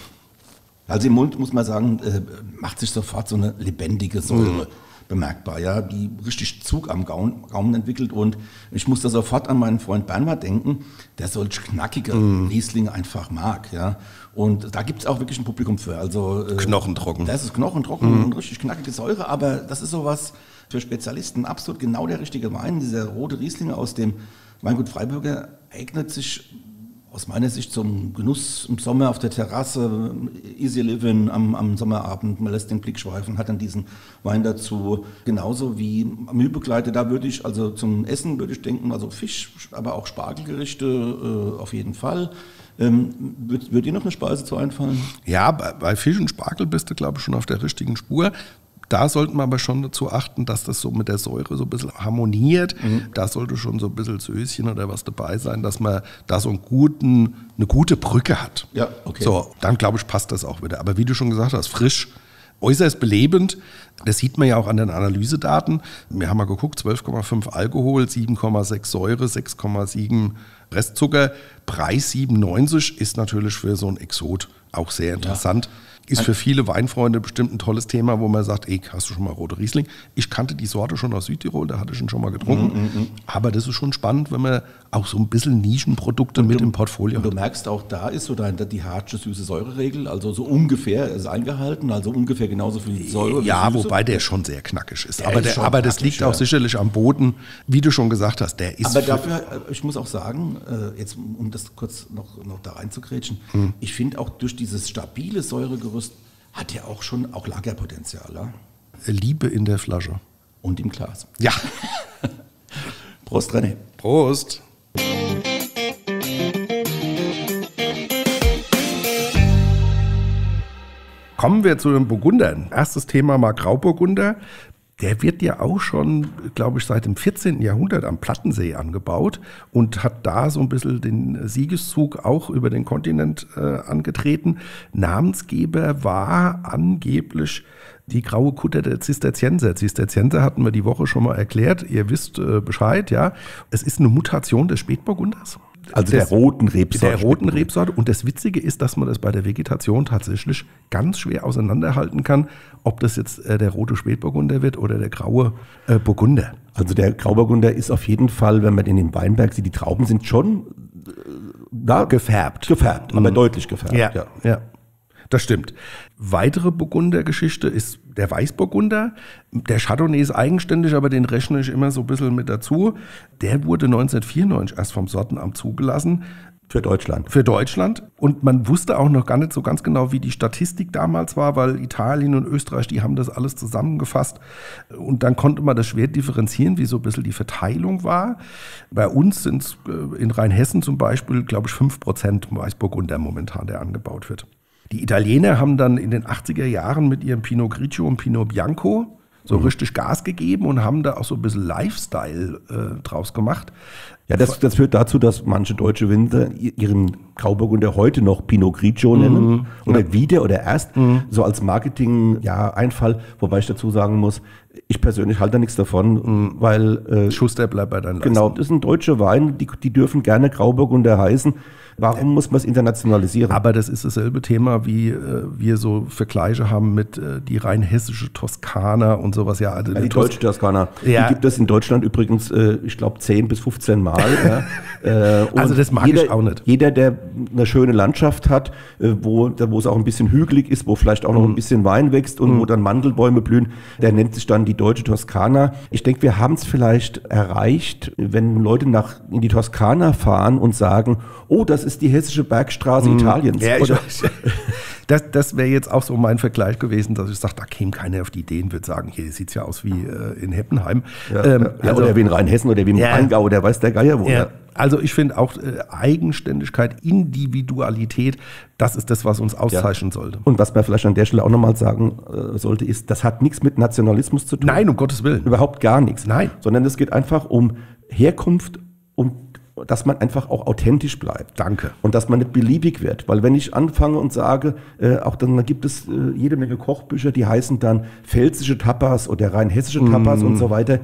Also im Mund, muss man sagen, äh, macht sich sofort so eine lebendige Säure mhm. bemerkbar, ja, die richtig Zug am Gaumen, Gaumen entwickelt. Und ich muss da sofort an meinen Freund Bernhard denken, der solch knackige mhm. Riesling einfach mag. Ja. Und da gibt es auch wirklich ein Publikum für. Also, äh, knochentrocken. Das ist knochentrocken mhm. und richtig knackige Säure, aber das ist sowas für Spezialisten absolut genau der richtige Wein. Dieser rote Riesling aus dem Weingut Freiberger eignet sich aus meiner Sicht zum Genuss im Sommer auf der Terrasse, easy living am, am Sommerabend, man lässt den Blick schweifen, hat dann diesen Wein dazu. Genauso wie Menübegleiter, da würde ich, also zum Essen würde ich denken, also Fisch, aber auch Spargelgerichte äh, auf jeden Fall. Ähm, wird, wird dir noch eine Speise zu einfallen? Ja, bei, bei Fisch und Spargel bist du, glaube ich, schon auf der richtigen Spur. Da sollten wir aber schon dazu achten, dass das so mit der Säure so ein bisschen harmoniert. Mhm. Da sollte schon so ein bisschen Söschen oder was dabei sein, dass man da so einen guten, eine gute Brücke hat. Ja, okay. So, dann glaube ich, passt das auch wieder. Aber wie du schon gesagt hast, frisch, äußerst belebend. Das sieht man ja auch an den Analysedaten. Wir haben mal geguckt, zwölf Komma fünf Alkohol, sieben Komma sechs Säure, sechs Komma sieben Restzucker. Preis siebenundneunzig ist natürlich für so einen Exot auch sehr interessant. Ja. Ist für viele Weinfreunde bestimmt ein tolles Thema, wo man sagt, ey, hast du schon mal rote Riesling? Ich kannte die Sorte schon aus Südtirol, da hatte ich ihn schon mal getrunken. Mm, mm, mm. Aber das ist schon spannend, wenn man auch so ein bisschen Nischenprodukte und mit du, im Portfolio und hat. Du merkst auch, da ist so dein, die Hartsche süße Säureregel, also so ungefähr ist eingehalten, also ungefähr genauso viel Säure. Ja, Süße. Wobei der schon sehr knackig ist. Der aber ist der, schon aber das knackig, liegt auch ja. sicherlich am Boden, wie du schon gesagt hast. Der ist aber dafür, ich muss auch sagen, jetzt um das kurz noch, noch da reinzugrätschen, hm. ich finde auch durch dieses stabile Säuregerüst hat ja auch schon auch Lagerpotenzial. Ja? Liebe in der Flasche. Und im Glas. Ja. Prost, René. Prost. Kommen wir zu den Burgundern. Erstes Thema mal Grauburgunder. Der wird ja auch schon, glaube ich, seit dem vierzehnten Jahrhundert am Plattensee angebaut und hat da so ein bisschen den Siegeszug auch über den Kontinent äh, angetreten. Namensgeber war angeblich die graue Kutter der Zisterzienser. Zisterzienser hatten wir die Woche schon mal erklärt. Ihr wisst äh, Bescheid, ja. Es ist eine Mutation des Spätburgunders. Also der roten Rebsorte. Der roten Rebsorte. Und das Witzige ist, dass man das bei der Vegetation tatsächlich ganz schwer auseinanderhalten kann, ob das jetzt äh, der rote Spätburgunder wird oder der graue äh, Burgunder. Also der Grauburgunder ist auf jeden Fall, wenn man den im Weinberg sieht, die Trauben sind schon äh, da gefärbt. Gefärbt, aber mhm. deutlich gefärbt. Ja, ja. ja. Das stimmt. Weitere Burgundergeschichte ist der Weißburgunder. Der Chardonnay ist eigenständig, aber den rechne ich immer so ein bisschen mit dazu. Der wurde neunzehnhundertvierundneunzig erst vom Sortenamt zugelassen. Für Deutschland. Für Deutschland. Und man wusste auch noch gar nicht so ganz genau, wie die Statistik damals war, weil Italien und Österreich, die haben das alles zusammengefasst. Und dann konnte man das schwer differenzieren, wie so ein bisschen die Verteilung war. Bei uns sind es in Rheinhessen zum Beispiel, glaube ich, fünf Prozent Weißburgunder momentan, der angebaut wird. Die Italiener haben dann in den achtziger Jahren mit ihrem Pinot Grigio und Pinot Bianco so mhm. richtig Gas gegeben und haben da auch so ein bisschen Lifestyle äh, draus gemacht. Ja, das, das führt dazu, dass manche deutsche Winzer ihren Grauburgunder heute noch Pinot Grigio nennen mhm. oder ja. wieder oder erst mhm. so als Marketing-Einfall, ja, wobei ich dazu sagen muss, ich persönlich halte da nichts davon, mhm. weil äh, Schuster bleibt bei deinen Leisten. Genau, das sind deutsche Weine, die, die dürfen gerne Grauburgunder heißen. Warum muss man es internationalisieren? Aber das ist dasselbe Thema, wie äh, wir so Vergleiche haben mit äh, die rein hessische Toskana und sowas. Ja, also ja, die deutsche Toskana. Ja. Die gibt es in Deutschland übrigens, äh, ich glaube, zehn bis fünfzehn Mal. ja. äh, also das mag jeder, ich auch nicht. Jeder, der eine schöne Landschaft hat, äh, wo, wo es auch ein bisschen hügelig ist, wo vielleicht auch noch mm. ein bisschen Wein wächst und mm. wo dann Mandelbäume blühen, der nennt sich dann die deutsche Toskana. Ich denke, wir haben es vielleicht erreicht, wenn Leute nach, in die Toskana fahren und sagen, oh, das ist die hessische Bergstraße mm. Italiens. Ja, ich, das das wäre jetzt auch so mein Vergleich gewesen, dass ich sage, da käme keiner auf die Ideen, würde sagen, hier sieht es ja aus wie äh, in Heppenheim. Ja, ähm, ja, also, oder wie in Rheinhessen oder wie im ja, Rheingau oder weiß der Geier wo. Ja. Also ich finde auch äh, Eigenständigkeit, Individualität, das ist das, was uns auszeichnen ja. sollte. Und was man vielleicht an der Stelle auch nochmal sagen äh, sollte, ist, das hat nichts mit Nationalismus zu tun. Nein, um Gottes Willen. Überhaupt gar nichts. Nein. Sondern es geht einfach um Herkunft, um dass man einfach auch authentisch bleibt. Danke. Und dass man nicht beliebig wird. Weil wenn ich anfange und sage, äh, auch dann, dann gibt es äh, jede Menge Kochbücher, die heißen dann pfälzische Tapas oder rein hessische Tapas mm. und so weiter.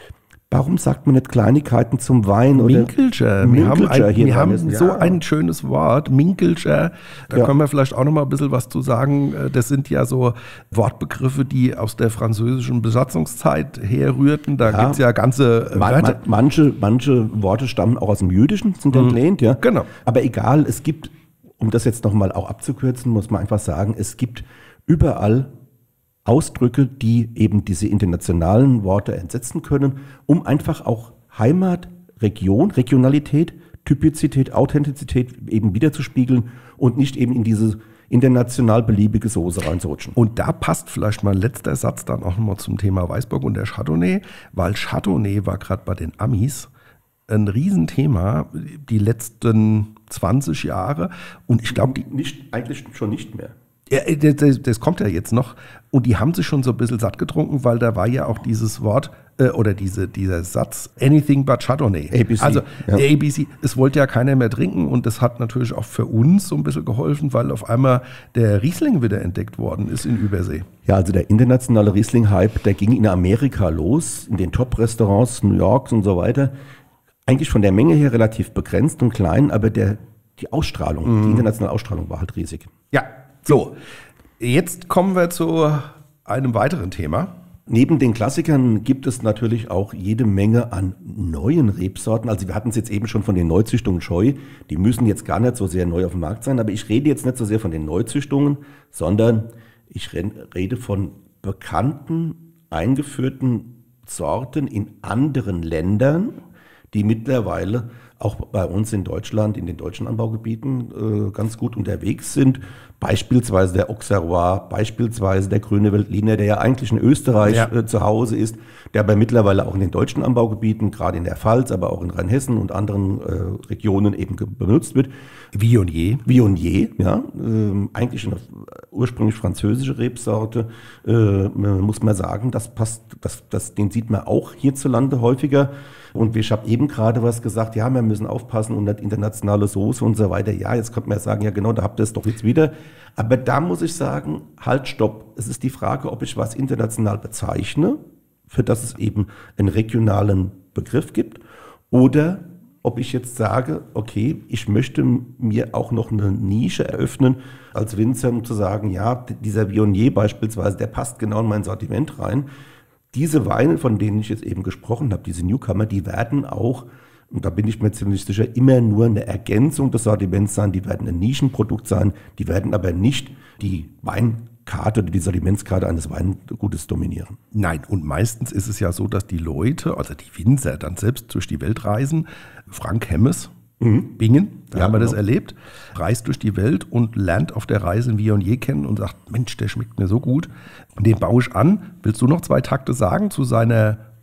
Warum sagt man nicht Kleinigkeiten zum Wein? Minkelscher. Wir haben, ein, wir haben so ja. ein schönes Wort, Minkelscher. Da ja. können wir vielleicht auch noch mal ein bisschen was zu sagen. Das sind ja so Wortbegriffe, die aus der französischen Besatzungszeit herrührten. Da ja. gibt es ja ganze man, man, manche, manche Worte stammen auch aus dem Jüdischen, sind mhm. entlehnt. Ja. Genau. Aber egal, es gibt, um das jetzt noch mal auch abzukürzen, muss man einfach sagen, es gibt überall Ausdrücke, die eben diese internationalen Worte entsetzen können, um einfach auch Heimat, Region, Regionalität, Typizität, Authentizität eben wiederzuspiegeln und nicht eben in diese international beliebige Soße reinzurutschen. Und da passt vielleicht mein letzter Satz dann auch nochmal zum Thema Weißburg und der Chardonnay, weil Chardonnay war gerade bei den Amis ein Riesenthema die letzten zwanzig Jahre und ich glaube, die nicht eigentlich schon nicht mehr. Ja, das, das kommt ja jetzt noch. Und die haben sich schon so ein bisschen satt getrunken, weil da war ja auch dieses Wort äh, oder diese, dieser Satz Anything but Chardonnay. A B C. Also ja. A B C, es wollte ja keiner mehr trinken und das hat natürlich auch für uns so ein bisschen geholfen, weil auf einmal der Riesling wieder entdeckt worden ist in Übersee. Ja, also der internationale Riesling-Hype, der ging in Amerika los, in den Top-Restaurants New Yorks und so weiter. Eigentlich von der Menge her relativ begrenzt und klein, aber der, die Ausstrahlung, mhm. die internationale Ausstrahlung war halt riesig. Ja. So, jetzt kommen wir zu einem weiteren Thema. Neben den Klassikern gibt es natürlich auch jede Menge an neuen Rebsorten. Also wir hatten es jetzt eben schon von den Neuzüchtungen Scheu. Die müssen jetzt gar nicht so sehr neu auf dem Markt sein. Aber ich rede jetzt nicht so sehr von den Neuzüchtungen, sondern ich rede von bekannten, eingeführten Sorten in anderen Ländern, die mittlerweile auch bei uns in Deutschland, in den deutschen Anbaugebieten äh, ganz gut unterwegs sind. Beispielsweise der Auxerrois, beispielsweise der Grüne Veltliner, der ja eigentlich in Österreich ja. äh, zu Hause ist, der aber mittlerweile auch in den deutschen Anbaugebieten, gerade in der Pfalz, aber auch in Rheinhessen und anderen äh, Regionen eben benutzt wird. Viognier. Viognier, ja, äh, eigentlich eine ursprünglich französische Rebsorte, äh, muss man sagen, das passt, das, das, den sieht man auch hierzulande häufiger. Und ich habe eben gerade was gesagt, ja, wir müssen aufpassen und nicht internationale Soße und so weiter. Ja, jetzt könnte man sagen, ja genau, da habt ihr es doch jetzt wieder. Aber da muss ich sagen, halt, stopp. Es ist die Frage, ob ich was international bezeichne, für das es eben einen regionalen Begriff gibt, oder ob ich jetzt sage, okay, ich möchte mir auch noch eine Nische eröffnen als Winzer, um zu sagen, ja, dieser Viognier beispielsweise, der passt genau in mein Sortiment rein. Diese Weine, von denen ich jetzt eben gesprochen habe, diese Newcomer, die werden auch, und da bin ich mir ziemlich sicher, immer nur eine Ergänzung des Sortiments sein, die werden ein Nischenprodukt sein, die werden aber nicht die Weinkarte oder die Sortimentskarte eines Weingutes dominieren. Nein, und meistens ist es ja so, dass die Leute, also die Winzer, dann selbst durch die Welt reisen. Frank Hemmes, Mhm. Bingen, da ja, haben wir genau. das erlebt, reist durch die Welt und lernt auf der Reise einen Viognier kennen und sagt, Mensch, der schmeckt mir so gut, den baue ich an. Willst du noch zwei Takte sagen zu seiner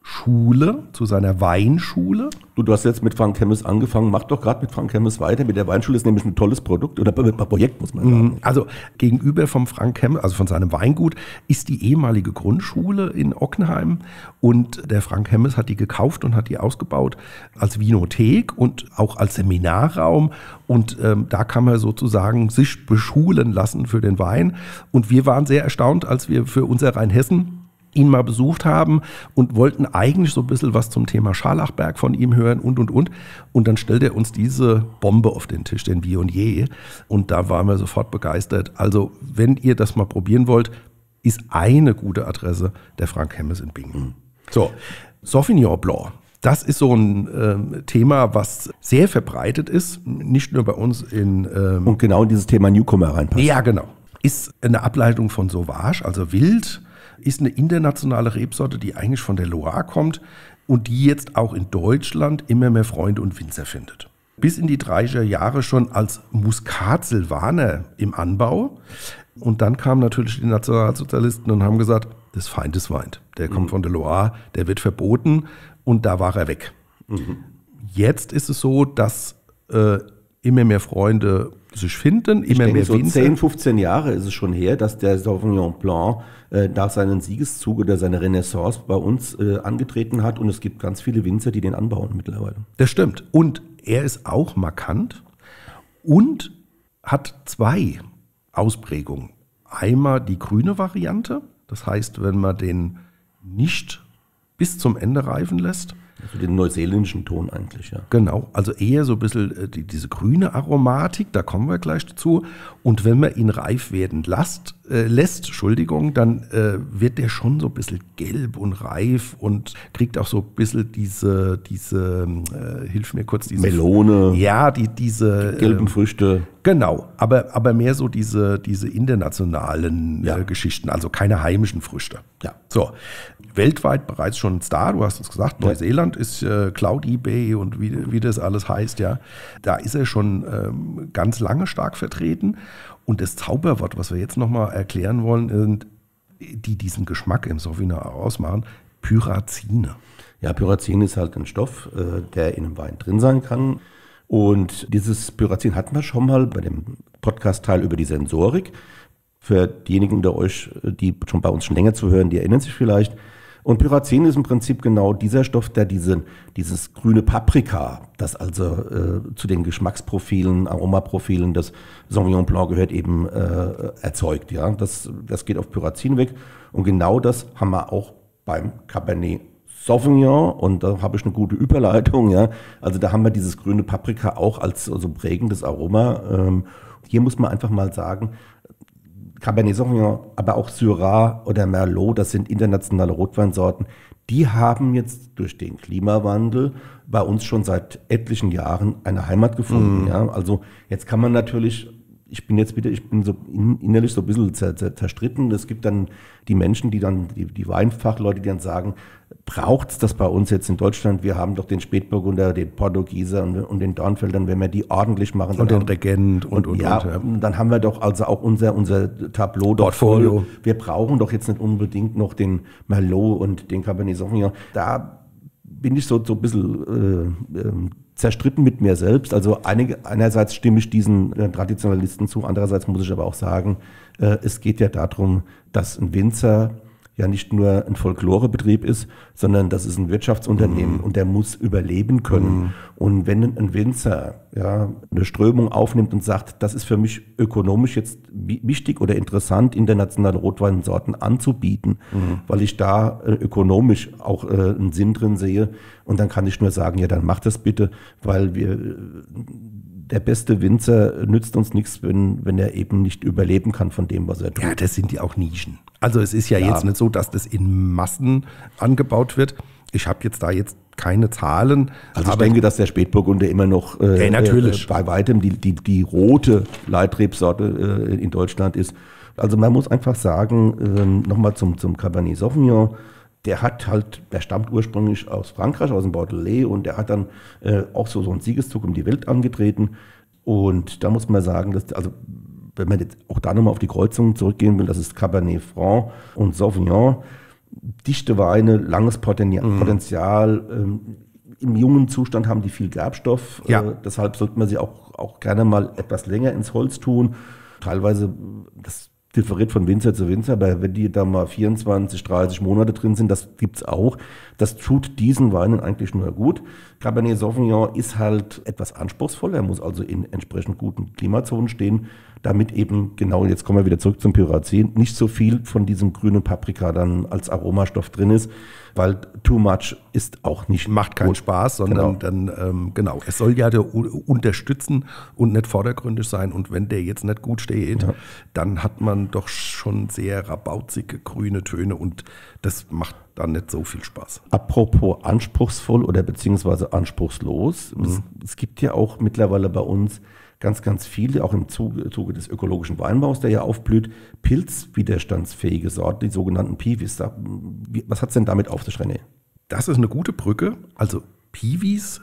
Schule, zu seiner Weinschule. Du, du hast jetzt mit Frank Hemmes angefangen, mach doch gerade mit Frank Hemmes weiter. Mit der Weinschule ist nämlich ein tolles Produkt oder Projekt, muss man sagen. Also gegenüber vom Frank Hemmes, also von seinem Weingut, ist die ehemalige Grundschule in Ockenheim und der Frank Hemmes hat die gekauft und hat die ausgebaut als Vinothek und auch als Seminarraum und ähm, da kann man sozusagen sich beschulen lassen für den Wein und wir waren sehr erstaunt, als wir für unser Rheinhessen ihn mal besucht haben und wollten eigentlich so ein bisschen was zum Thema Scharlachberg von ihm hören und, und, und. Und dann stellt er uns diese Bombe auf den Tisch, den Viognier. Und da waren wir sofort begeistert. Also, wenn ihr das mal probieren wollt, ist eine gute Adresse der Frank Hemmes in Bingen. So, Sauvignon Blanc. Das ist so ein äh, Thema, was sehr verbreitet ist, nicht nur bei uns in... Ähm, und genau in dieses Thema Newcomer reinpasst. Ja, genau. Ist eine Ableitung von Sauvage, also wild. Ist eine internationale Rebsorte, die eigentlich von der Loire kommt und die jetzt auch in Deutschland immer mehr Freunde und Winzer findet. Bis in die dreißiger Jahre schon als Muscat Silvaner im Anbau. Und dann kamen natürlich die Nationalsozialisten und haben gesagt, das Feind ist Wein. Der kommt mhm. von der Loire, der wird verboten und da war er weg. Mhm. Jetzt ist es so, dass äh, immer mehr Freunde sich finden, ich immer denke, mehr so Winzer. zehn, fünfzehn Jahre ist es schon her, dass der Sauvignon Blanc äh, nach seinem Siegeszug oder seiner Renaissance bei uns äh, angetreten hat und es gibt ganz viele Winzer, die den anbauen mittlerweile. Das stimmt. Und er ist auch markant und hat zwei Ausprägungen. Einmal die grüne Variante, das heißt, wenn man den nicht bis zum Ende reifen lässt. Also den neuseeländischen Ton eigentlich, ja. Genau, also eher so ein bisschen äh, die, diese grüne Aromatik, da kommen wir gleich dazu. Und wenn man ihn reif werden lässt, äh, lässt Entschuldigung, dann äh, wird der schon so ein bisschen gelb und reif und kriegt auch so ein bisschen diese, diese äh, hilf mir kurz, diese... Melone. Ja, die, diese... Die gelben äh, Früchte. Genau, aber, aber mehr so diese, diese internationalen ja. äh, Geschichten, also keine heimischen Früchte. Ja. So, weltweit bereits schon ein Star, du hast es gesagt, ja. Neuseeland ist äh, Cloudy Bay und wie, wie das alles heißt, ja. Da ist er schon ähm, ganz lange stark vertreten. Und das Zauberwort, was wir jetzt nochmal erklären wollen, sind, die diesen Geschmack im Sauvignon ausmachen, Pyrazine. Ja, Pyrazin ist halt ein Stoff, äh, der in einem Wein drin sein kann. Und dieses Pyrazin hatten wir schon mal bei dem Podcast-Teil über die Sensorik. Für diejenigen unter euch, die schon bei uns schon länger zuhören, die erinnern sich vielleicht. Und Pyrazin ist im Prinzip genau dieser Stoff, der diese, dieses grüne Paprika, das also äh, zu den Geschmacksprofilen, Aromaprofilen des Sauvignon Blanc gehört, eben äh, erzeugt. Ja? Das, das geht auf Pyrazin weg. Und genau das haben wir auch beim Cabernet Sauvignon, und da habe ich eine gute Überleitung, ja. Also da haben wir dieses grüne Paprika auch als so also prägendes Aroma. Ähm, hier muss man einfach mal sagen, Cabernet Sauvignon, aber auch Syrah oder Merlot, das sind internationale Rotweinsorten, die haben jetzt durch den Klimawandel bei uns schon seit etlichen Jahren eine Heimat gefunden. Mm. Ja. Also jetzt kann man natürlich, ich bin jetzt wieder, ich bin so innerlich so ein bisschen zerstritten. Es gibt dann die Menschen, die dann, die, die Weinfachleute, die dann sagen, braucht es das bei uns jetzt in Deutschland? Wir haben doch den Spätburgunder, den Portugieser und, und den Dornfeldern, wenn wir die ordentlich machen. Und den haben, Regent und, und, ja, und. Ja, dann haben wir doch also auch unser, unser Tableau dort voll. Wir brauchen doch jetzt nicht unbedingt noch den Merlot und den Cabernet Sauvignon. Da bin ich so, so ein bisschen äh, äh, zerstritten mit mir selbst. Also einige, einerseits stimme ich diesen äh, Traditionalisten zu, andererseits muss ich aber auch sagen, äh, es geht ja darum, dass ein Winzer ja nicht nur ein Folklorebetrieb ist, sondern das ist ein Wirtschaftsunternehmen mm. und der muss überleben können. Mm. Und wenn ein Winzer ja, eine Strömung aufnimmt und sagt, das ist für mich ökonomisch jetzt wichtig oder interessant, internationale Rotweinsorten anzubieten, mm. weil ich da äh, ökonomisch auch äh, einen Sinn drin sehe, und dann kann ich nur sagen, ja, dann macht das bitte, weil wir... Äh, Der beste Winzer nützt uns nichts, wenn, wenn er eben nicht überleben kann von dem, was er tut. Ja, das sind ja auch Nischen. Also es ist ja, ja jetzt nicht so, dass das in Massen angebaut wird. Ich habe jetzt da jetzt keine Zahlen. Also ich denke, dass der Spätburgunder immer noch äh, ja, natürlich. Äh, bei weitem die, die, die rote Leitrebsorte äh, in Deutschland ist. Also man muss einfach sagen, äh, nochmal zum, zum Cabernet Sauvignon, der hat halt, der stammt ursprünglich aus Frankreich, aus dem Bordelais, und der hat dann äh, auch so, so einen Siegeszug um die Welt angetreten. Und da muss man sagen, dass, also wenn man jetzt auch da nochmal auf die Kreuzungen zurückgehen will, das ist Cabernet Franc und Sauvignon. dichte Weine, langes Potenzial. Mhm. Potenzial ähm, im jungen Zustand haben die viel Gerbstoff. Ja. Äh, deshalb sollte man sie auch, auch gerne mal etwas länger ins Holz tun. Teilweise, das differiert von Winzer zu Winzer, aber wenn die da mal vierundzwanzig, dreißig Monate drin sind, das gibt's auch. Das tut diesen Weinen eigentlich nur gut. Cabernet Sauvignon ist halt etwas anspruchsvoller, er muss also in entsprechend guten Klimazonen stehen, damit eben, genau, jetzt kommen wir wieder zurück zum Pyrazin, nicht so viel von diesem grünen Paprika dann als Aromastoff drin ist, weil too much ist auch nicht. Macht keinen gut. Spaß, sondern Genau. dann, ähm, genau, es soll ja der, unterstützen und nicht vordergründig sein. Und wenn der jetzt nicht gut steht, ja. dann hat man doch schon sehr rabauzige grüne Töne und das macht dann nicht so viel Spaß. Apropos anspruchsvoll oder beziehungsweise anspruchslos, mhm. es, es gibt ja auch mittlerweile bei uns ganz, ganz viele, auch im Zuge, Zuge des ökologischen Weinbaus, der ja aufblüht, pilzwiderstandsfähige Sorten, die sogenannten Piwis. Was hat es denn damit auf sich, René? Das ist eine gute Brücke. Also Piwis,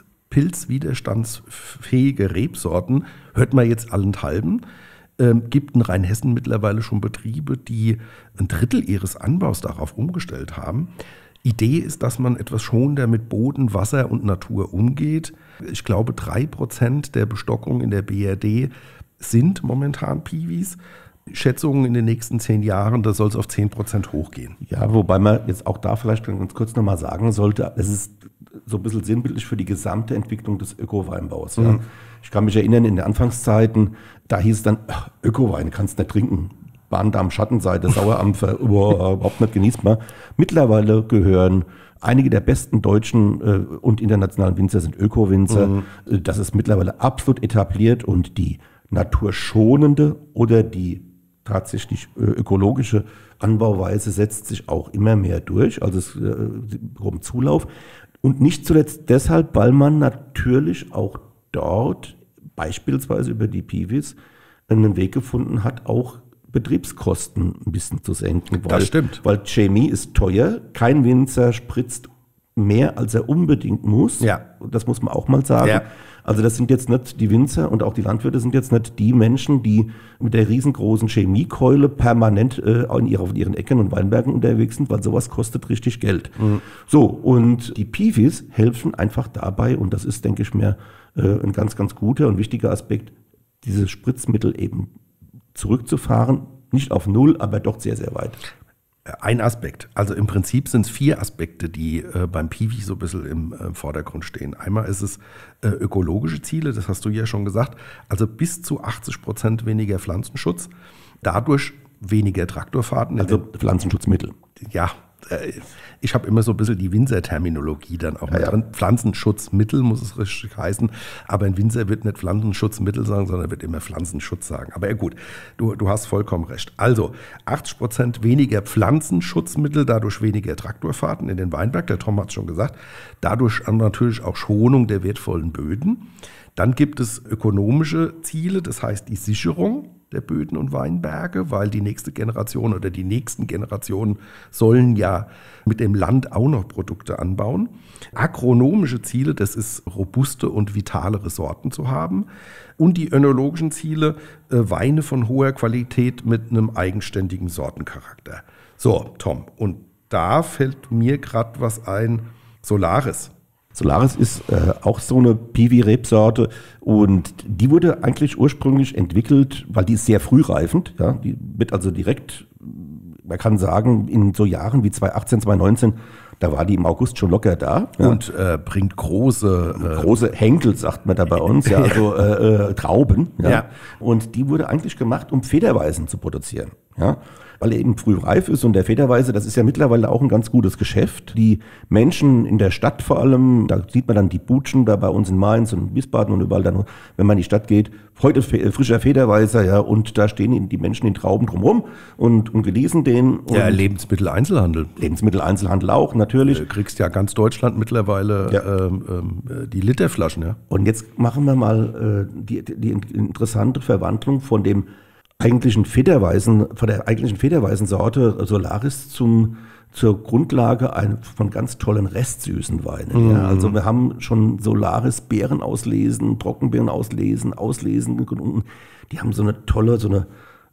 pilzwiderstandsfähige Rebsorten, hört man jetzt allenthalben. Ähm, gibt in Rheinhessen mittlerweile schon Betriebe, die ein Drittel ihres Anbaus darauf umgestellt haben. Idee ist, dass man etwas schonender mit Boden, Wasser und Natur umgeht. Ich glaube, drei Prozent der Bestockung in der B R D sind momentan Piwis. Schätzungen in den nächsten zehn Jahren, da soll es auf zehn Prozent hochgehen. Ja, wobei man jetzt auch da vielleicht ganz kurz nochmal sagen sollte, es ist so ein bisschen sinnbildlich für die gesamte Entwicklung des Öko-Weinbaus. Ja. Mhm. Ich kann mich erinnern, in den Anfangszeiten, da hieß es dann, ach, Öko-Wein kannst du nicht trinken. Bahndarm, Schattenseite, Sauerampfer, überhaupt nicht genießbar. Mittlerweile gehören einige der besten deutschen äh, und internationalen Winzer sind Öko-Winzer. Mhm. Das ist mittlerweile absolut etabliert und die naturschonende oder die tatsächlich äh, ökologische Anbauweise setzt sich auch immer mehr durch. Also es äh, bekommt Zulauf. Und nicht zuletzt deshalb, weil man natürlich auch dort beispielsweise über die Piwis einen Weg gefunden hat, auch Betriebskosten ein bisschen zu senken. Weil, das stimmt. Weil Chemie ist teuer. Kein Winzer spritzt mehr, als er unbedingt muss. Ja. Das muss man auch mal sagen. Ja. Also das sind jetzt nicht die Winzer und auch die Landwirte sind jetzt nicht die Menschen, die mit der riesengroßen Chemiekeule permanent äh, in, ihrer, in ihren Ecken und Weinbergen unterwegs sind, weil sowas kostet richtig Geld. Mhm. So, und die Piwis helfen einfach dabei, und das ist, denke ich mir, äh, ein ganz, ganz guter und wichtiger Aspekt, diese Spritzmittel eben zurückzufahren, nicht auf Null, aber doch sehr, sehr weit. Ein Aspekt, also im Prinzip sind es vier Aspekte, die äh, beim Piwi so ein bisschen im äh, Vordergrund stehen. Einmal ist es äh, ökologische Ziele, das hast du ja schon gesagt, also bis zu achtzig Prozent weniger Pflanzenschutz, dadurch weniger Traktorfahrten. Also Pflanzenschutzmittel. Ja, äh, ich habe immer so ein bisschen die Winzer-Terminologie dann auch mit ja, ja. drin. Pflanzenschutzmittel muss es richtig heißen, aber ein Winzer wird nicht Pflanzenschutzmittel sagen, sondern wird immer Pflanzenschutz sagen. Aber ja gut, du, du hast vollkommen recht. Also achtzig Prozent weniger Pflanzenschutzmittel, dadurch weniger Traktorfahrten in den Weinberg, der Tom hat es schon gesagt, dadurch natürlich auch Schonung der wertvollen Böden. Dann gibt es ökonomische Ziele, das heißt die Sicherung der Böden und Weinberge, weil die nächste Generation oder die nächsten Generationen sollen ja mit dem Land auch noch Produkte anbauen. Agronomische Ziele, das ist robuste und vitale Sorten zu haben. Und die önologischen Ziele, äh, Weine von hoher Qualität mit einem eigenständigen Sortencharakter. So, Tom, und da fällt mir gerade was ein, Solaris. Solaris ist äh, auch so eine Piwi-Rebsorte und die wurde eigentlich ursprünglich entwickelt, weil die ist sehr frühreifend. Ja? Die wird also direkt, man kann sagen, in so Jahren wie zweitausendachtzehn, zweitausendneunzehn, da war die im August schon locker da. Ja? Und äh, bringt große... Äh, große Henkel, sagt man da bei uns, ja, also äh, äh, Trauben. Ja? Ja. Und die wurde eigentlich gemacht, um Federweisen zu produzieren. Ja? Weil er eben früh reif ist und der Federweise, das ist ja mittlerweile auch ein ganz gutes Geschäft. Die Menschen in der Stadt vor allem, da sieht man dann die Butschen da bei uns in Mainz und Wiesbaden und überall dann, wenn man in die Stadt geht, heute frischer Federweiser, ja, und da stehen die Menschen in Trauben drumherum und, und genießen den. Und ja, Lebensmitteleinzelhandel. Lebensmitteleinzelhandel auch, natürlich. Du kriegst ja ganz Deutschland mittlerweile ja. ähm, ähm, die Literflaschen, ja. Und jetzt machen wir mal äh, die, die interessante Verwandlung von dem eigentlichen Federweisen, von der eigentlichen Federweisensorte Solaris zum, zur Grundlage ein, von ganz tollen restsüßen Weinen. Mhm. Ja, also wir haben schon Solaris Beeren auslesen, Trockenbeeren auslesen, auslesen. Die haben so eine tolle, so eine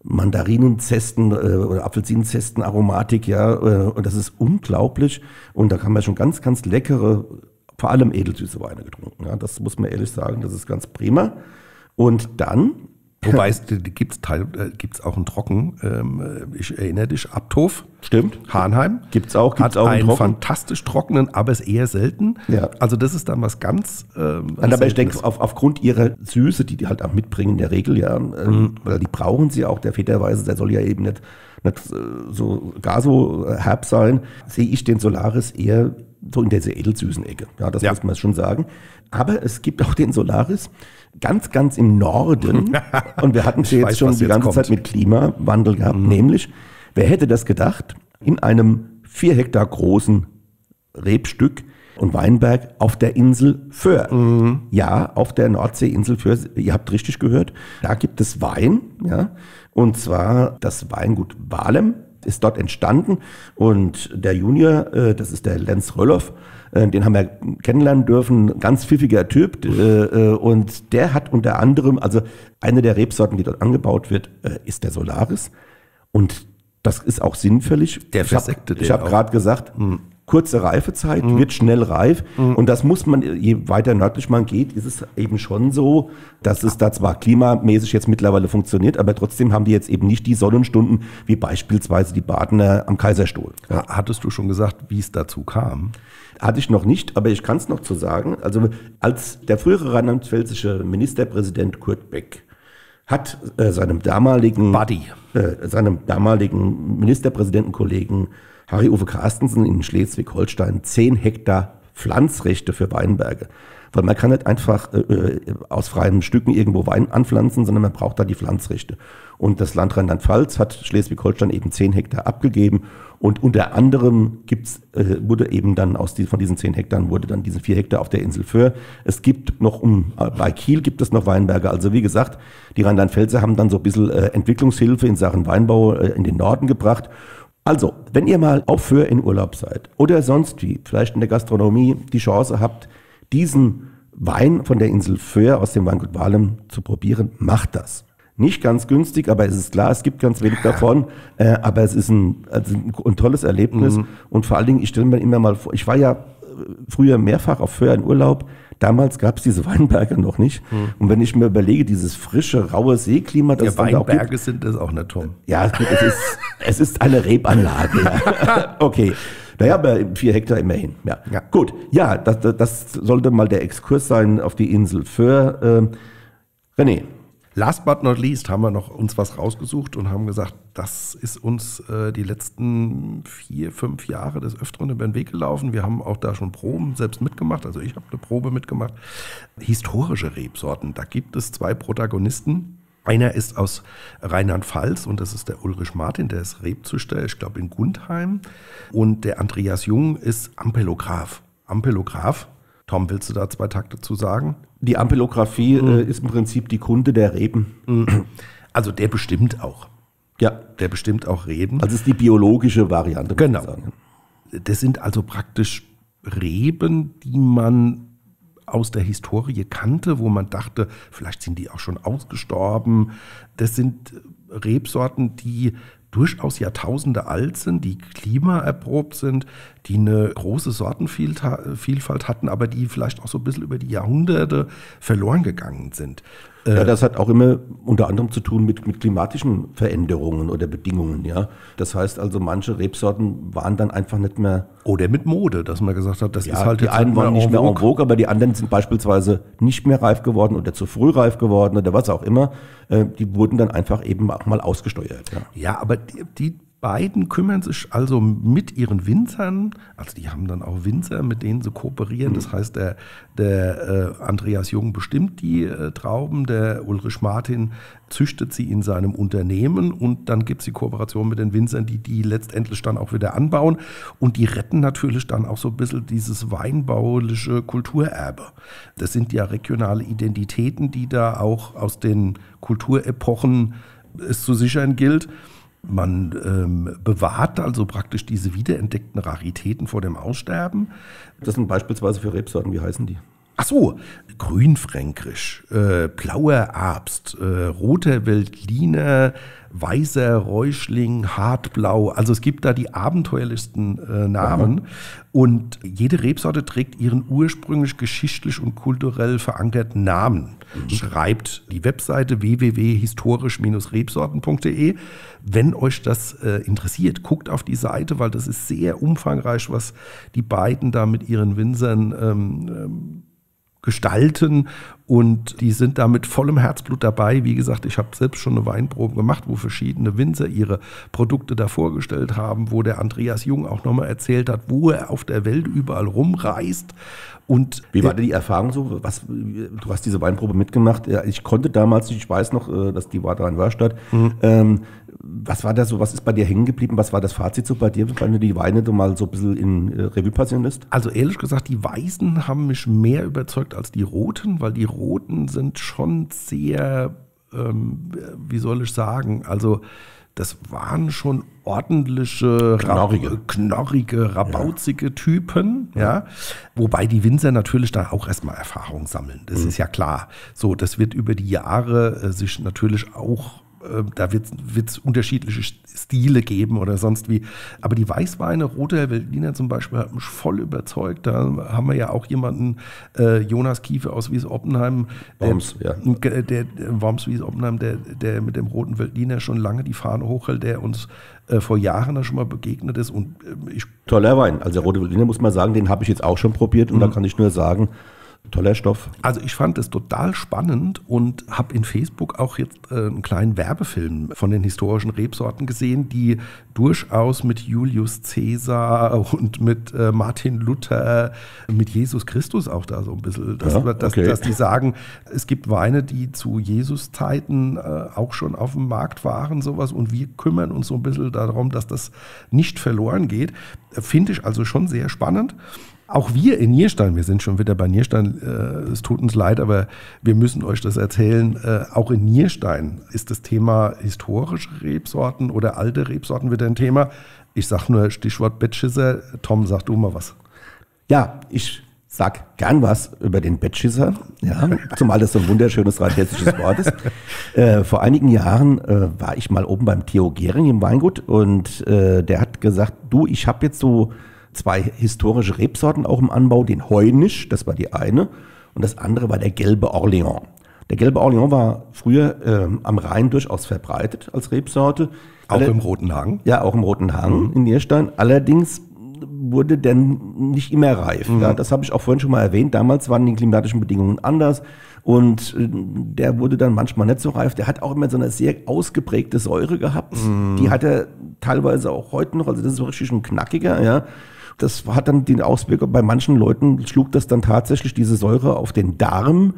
Mandarinenzesten äh, oder Apfelsinenzesten-Aromatik, ja, äh, und das ist unglaublich. Und da haben wir schon ganz, ganz leckere, vor allem edelsüße Weine getrunken. Ja, das muss man ehrlich sagen, das ist ganz prima. Und dann... Wobei es gibt es äh, gibt's auch einen Trocken, ähm, ich erinnere dich, Abthof. Stimmt. Hahnheim. Gibt es auch. Gibt's hat auch einen, einen einen fantastisch trockenen, aber ist eher selten. Ja. Also das ist dann was ganz ähm, Und aber ich denke, auf, aufgrund ihrer Süße, die die halt auch mitbringen in der Regel, ja, äh, mhm. weil die brauchen sie auch, der Federweiße, der soll ja eben nicht, nicht so gar so herb sein, sehe ich den Solaris eher so in dieser edelsüßen Ecke. Ja, das ja. muss man schon sagen. Aber es gibt auch den Solaris ganz, ganz im Norden. Und wir hatten es jetzt weiß, schon die ganze kommt. Zeit mit Klimawandel gehabt. Mhm. Nämlich, wer hätte das gedacht, in einem vier Hektar großen Rebstück und Weinberg auf der Insel Föhr. Mhm. Ja, auf der Nordseeinsel Föhr. Ihr habt richtig gehört. Da gibt es Wein. Ja, und zwar das Weingut Wahlem ist dort entstanden. Und der Junior, äh, das ist der Lenz Rölloff, den haben wir kennenlernen dürfen, ganz pfiffiger Typ, äh, und der hat unter anderem, also eine der Rebsorten, die dort angebaut wird, äh, ist der Solaris, und das ist auch sinnfällig. Der versekte Ich habe hab gerade gesagt, mhm. kurze Reifezeit, mhm. wird schnell reif, mhm. und das muss man, je weiter nördlich man geht, ist es eben schon so, dass es da zwar klimamäßig jetzt mittlerweile funktioniert, aber trotzdem haben die jetzt eben nicht die Sonnenstunden wie beispielsweise die Badener am Kaiserstuhl. Ja. Hattest du schon gesagt, wie es dazu kam? Hatte ich noch nicht, aber ich kann es noch zu sagen. Also als der frühere rheinland-pfälzische Ministerpräsident Kurt Beck hat äh, seinem damaligen Buddy. Äh, seinem damaligen Ministerpräsidentenkollegen Harry-Uwe Carstensen in Schleswig-Holstein zehn Hektar Pflanzrechte für Weinberge. Weil man kann nicht einfach äh, aus freien Stücken irgendwo Wein anpflanzen, sondern man braucht da die Pflanzrechte. Und das Land Rheinland-Pfalz hat Schleswig-Holstein eben zehn Hektar abgegeben. Und unter anderem gibt's, äh, wurde eben dann aus die, von diesen zehn Hektar wurde dann diese vier Hektar auf der Insel Föhr. Es gibt noch, um, bei Kiel gibt es noch Weinberge. Also wie gesagt, die Rheinland-Pfälzer haben dann so ein bisschen äh, Entwicklungshilfe in Sachen Weinbau äh, in den Norden gebracht. Also, wenn ihr mal auf Föhr in Urlaub seid oder sonst wie, vielleicht in der Gastronomie die Chance habt, diesen Wein von der Insel Föhr aus dem Weingut Wahlem zu probieren, macht das. Nicht ganz günstig, aber es ist klar, es gibt ganz wenig davon, äh, aber es ist ein, also ein, ein tolles Erlebnis. Mhm. Und vor allen Dingen, ich stelle mir immer mal vor, ich war ja früher mehrfach auf Föhr in Urlaub, damals gab es diese Weinberge noch nicht. Mhm. Und wenn ich mir überlege, dieses frische, raue Seeklima, das ja, es dann Weinberge auch gibt, sind das auch nicht, Tom. Ja, es ist, es ist eine Rebanlage. Ja. Okay. Naja, aber vier Hektar immerhin. Ja. Ja. Gut, ja, das, das sollte mal der Exkurs sein auf die Insel Föhr. Äh, René. Last but not least haben wir noch uns was rausgesucht und haben gesagt, das ist uns äh, die letzten vier, fünf Jahre des Öfteren über den Weg gelaufen. Wir haben auch da schon Proben selbst mitgemacht. Also ich habe eine Probe mitgemacht. Historische Rebsorten. Da gibt es zwei Protagonisten. Einer ist aus Rheinland-Pfalz und das ist der Ulrich Martin, der ist Rebzüchter, ich glaube in Gundheim. Und der Andreas Jung ist Ampelograph. Ampelograph. Tom, willst du da zwei Takte zu sagen? Die Ampelographie mhm. äh, ist im Prinzip die Kunde der Reben. Also der bestimmt auch. Ja. Der bestimmt auch Reben. Also ist die biologische Variante. Genau. Sagen. Das sind also praktisch Reben, die man aus der Historie kannte, wo man dachte, vielleicht sind die auch schon ausgestorben. Das sind Rebsorten, die durchaus Jahrtausende alt sind, die klimaerprobt sind, die eine große Sortenvielfalt hatten, aber die vielleicht auch so ein bisschen über die Jahrhunderte verloren gegangen sind. Ja, das hat auch immer unter anderem zu tun mit, mit klimatischen Veränderungen oder Bedingungen. Ja, das heißt also, manche Rebsorten waren dann einfach nicht mehr... Oder mit Mode, dass man gesagt hat, das ja, ist halt die jetzt einen waren nicht mehr en vogue. vogue, aber die anderen sind beispielsweise nicht mehr reif geworden oder zu früh reif geworden oder was auch immer. Die wurden dann einfach eben auch mal ausgesteuert. Ja, ja, aber die, die beiden kümmern sich also mit ihren Winzern, also die haben dann auch Winzer, mit denen sie kooperieren. Das heißt, der, der äh, Andreas Jung bestimmt die äh, Trauben, der Ulrich Martin züchtet sie in seinem Unternehmen und dann gibt es die Kooperation mit den Winzern, die die letztendlich dann auch wieder anbauen und die retten natürlich dann auch so ein bisschen dieses weinbauliche Kulturerbe. Das sind ja regionale Identitäten, die da auch aus den Kulturepochen es zu sichern gilt. Man ähm, bewahrt also praktisch diese wiederentdeckten Raritäten vor dem Aussterben. Das sind beispielsweise für Rebsorten, wie heißen die? Ach so, Grünfränkisch, äh, blauer Abst, äh, roter Veltliner, weißer Räuschling, hartblau. Also es gibt da die abenteuerlichsten äh, Namen. Aha. Und jede Rebsorte trägt ihren ursprünglich geschichtlich und kulturell verankerten Namen. Mhm. Schreibt die Webseite w w w punkt historisch rebsorten punkt d e. Wenn euch das äh, interessiert, guckt auf die Seite, weil das ist sehr umfangreich, was die beiden da mit ihren Winzern ähm, ähm, gestalten, und die sind da mit vollem Herzblut dabei. Wie gesagt, ich habe selbst schon eine Weinprobe gemacht, wo verschiedene Winzer ihre Produkte da vorgestellt haben, wo der Andreas Jung auch nochmal erzählt hat, wo er auf der Welt überall rumreist. Und wie war denn die Erfahrung so? Was, du hast diese Weinprobe mitgemacht. Ja, ich konnte damals, ich weiß noch, dass die war da in Wörstadt. Mhm. Ähm, was war da so, was ist bei dir hängen geblieben? Was war das Fazit so bei dir, wenn du die Weine mal so ein bisschen in Revue passieren lässt? Also ehrlich gesagt, die Weißen haben mich mehr überzeugt als die Roten, weil die Roten sind schon sehr, ähm, wie soll ich sagen, also das waren schon ordentliche, knorrige, knorrige rabauzige ja. Typen, ja. ja. Wobei die Winzer natürlich da auch erstmal Erfahrung sammeln. Das mhm. ist ja klar. So, das wird über die Jahre äh, sich natürlich auch, äh, da wird es unterschiedliche Stile geben oder sonst wie. Aber die Weißweine, Roter Veltliner zum Beispiel, hat mich voll überzeugt. Da haben wir ja auch jemanden, äh, Jonas Kiefe aus Wies-Oppenheim, Worms, ja. der, der, Worms Wies-Oppenheim, der, der mit dem Roten Veltliner schon lange die Fahne hochhält, der uns äh, vor Jahren da schon mal begegnet ist. Und, äh, ich Toller Wein. Also der Rote Veltliner, muss man sagen, den habe ich jetzt auch schon probiert, und mhm. da kann ich nur sagen, toller Stoff. Also ich fand es total spannend und habe in Facebook auch jetzt äh, einen kleinen Werbefilm von den historischen Rebsorten gesehen, die durchaus mit Julius Caesar und mit äh, Martin Luther, mit Jesus Christus auch da so ein bisschen, dass, ja, dass, okay. dass die sagen, es gibt Weine, die zu Jesus-Zeiten äh, auch schon auf dem Markt waren, sowas, und wir kümmern uns so ein bisschen darum, dass das nicht verloren geht. Finde ich also schon sehr spannend. Auch wir in Nierstein, wir sind schon wieder bei Nierstein, äh, es tut uns leid, aber wir müssen euch das erzählen, äh, auch in Nierstein ist das Thema historische Rebsorten oder alte Rebsorten wieder ein Thema. Ich sage nur Stichwort Bettschisser. Tom, sag du mal was. Ja, ich sag gern was über den Bettschisser, ja, zumal das so ein wunderschönes rheinhessisches Wort ist. Äh, vor einigen Jahren äh, war ich mal oben beim Theo Gehring im Weingut, und äh, der hat gesagt, du, ich habe jetzt so zwei historische Rebsorten auch im Anbau, den Heunisch, das war die eine, und das andere war der gelbe Orléans. Der gelbe Orléans war früher ähm, am Rhein durchaus verbreitet als Rebsorte. Auch Alle, im Roten Hang? Ja, auch im Roten Hang mhm. in Nierstein. Allerdings wurde der nicht immer reif. Mhm. Ja, das habe ich auch vorhin schon mal erwähnt. Damals waren die klimatischen Bedingungen anders, und äh, der wurde dann manchmal nicht so reif. Der hat auch immer so eine sehr ausgeprägte Säure gehabt. Mhm. Die hat er teilweise auch heute noch. Also das ist so richtig ein knackiger, ja. Das hat dann den Auswirkungen, bei manchen Leuten schlug das dann tatsächlich diese Säure auf den Darm,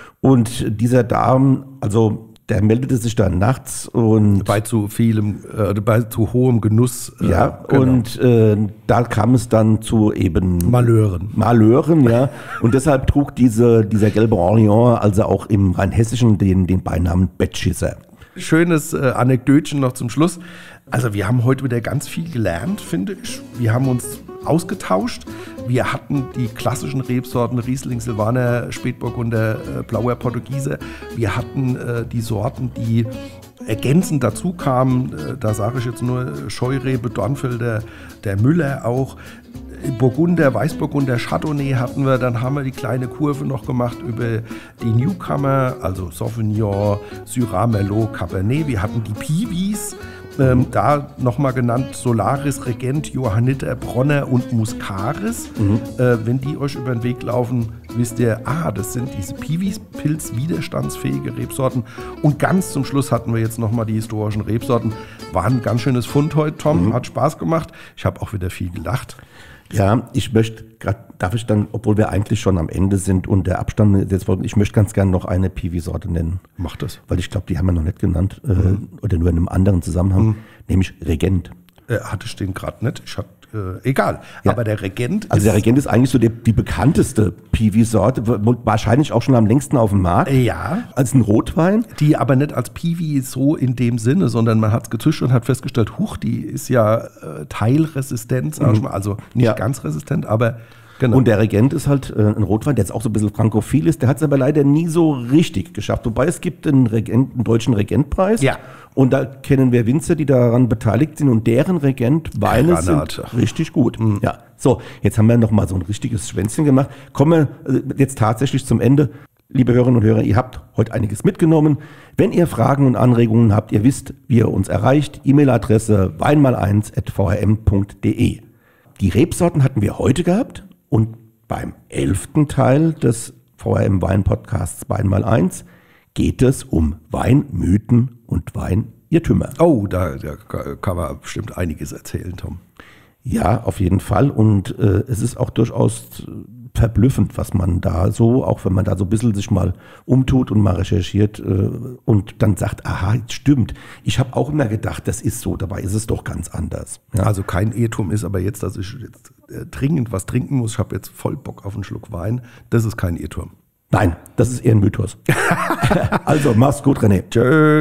und dieser Darm, also der meldete sich dann nachts und bei zu vielem, äh, bei zu hohem Genuss. Äh, ja, genau. Und äh, da kam es dann zu eben Malheuren. Malheuren, ja. Und deshalb trug diese, dieser gelbe Orléans also auch im Rheinhessischen den, den Beinamen Bettschisser. Schönes äh, Anekdötchen noch zum Schluss. Also wir haben heute wieder ganz viel gelernt, finde ich. Wir haben uns ausgetauscht. Wir hatten die klassischen Rebsorten Riesling, Silvaner, Spätburgunder, äh, Blauer Portugieser. Wir hatten äh, die Sorten, die ergänzend dazu kamen. Äh, da sage ich jetzt nur Scheurebe, Dornfelder, der Müller auch. Burgunder, Weißburgunder, Chardonnay hatten wir. Dann haben wir die kleine Kurve noch gemacht über die Newcomer, also Sauvignon, Syrah, Merlot, Cabernet. Wir hatten die Piwis. Ähm, da nochmal genannt Solaris, Regent, Johanniter, Bronner und Muscaris. Mhm. Äh, wenn die euch über den Weg laufen, wisst ihr, ah, das sind diese Piwis, pilzwiderstandsfähige Rebsorten. Und ganz zum Schluss hatten wir jetzt nochmal die historischen Rebsorten. War ein ganz schönes Fund heute, Tom. Mhm. Hat Spaß gemacht. Ich habe auch wieder viel gelacht. Ja, ich möchte gerade, darf ich dann, obwohl wir eigentlich schon am Ende sind und der Abstand jetzt, ich möchte ganz gerne noch eine Piwi-Sorte nennen. Mach das. Weil ich glaube, die haben wir noch nicht genannt, mhm. äh, oder nur in einem anderen Zusammenhang, mhm. nämlich Regent. Äh, hatte ich den gerade nicht. Ich hatte Äh, egal, ja. Aber der Regent Also der Regent ist eigentlich so die, die bekannteste Piwi-Sorte, wahrscheinlich auch schon am längsten auf dem Markt. Ja. Als ein Rotwein. Die aber nicht als Piwi so in dem Sinne, sondern man hat es gezischt und hat festgestellt, huch, die ist ja äh, teilresistent, sag ich mal, also nicht ja. ganz resistent, aber Genau. Und der Regent ist halt äh, ein Rotwein, der jetzt auch so ein bisschen frankophil ist. Der hat es aber leider nie so richtig geschafft. Wobei es gibt einen, Regent, einen deutschen Regentpreis. Ja. Und da kennen wir Winzer, die daran beteiligt sind. Und deren Regent-Weine Granate. sind richtig gut. Mhm. Ja. So, jetzt haben wir noch mal so ein richtiges Schwänzchen gemacht. Kommen wir äh, jetzt tatsächlich zum Ende. Liebe Hörerinnen und Hörer, ihr habt heute einiges mitgenommen. Wenn ihr Fragen und Anregungen habt, ihr wisst, wie ihr uns erreicht. E-Mail-Adresse wein mal eins at v r m punkt d e. Die Rebsorten hatten wir heute gehabt und beim elften Teil des V R M Wein Podcasts Wein mal eins geht es um Weinmythen und Weinirrtümer. Oh, da, da kann man bestimmt einiges erzählen, Tom. Ja, auf jeden Fall. Und äh, es ist auch durchaus verblüffend, was man da so, auch wenn man da so ein bisschen sich mal umtut und mal recherchiert äh, und dann sagt, aha, stimmt. Ich habe auch immer gedacht, das ist so, dabei ist es doch ganz anders. Ja. Also kein Irrtum ist aber jetzt, dass ich jetzt äh, dringend was trinken muss. Ich habe jetzt voll Bock auf einen Schluck Wein. Das ist kein Irrtum. Nein, das ist eher ein Mythos. Also, mach's gut, René. Tschö.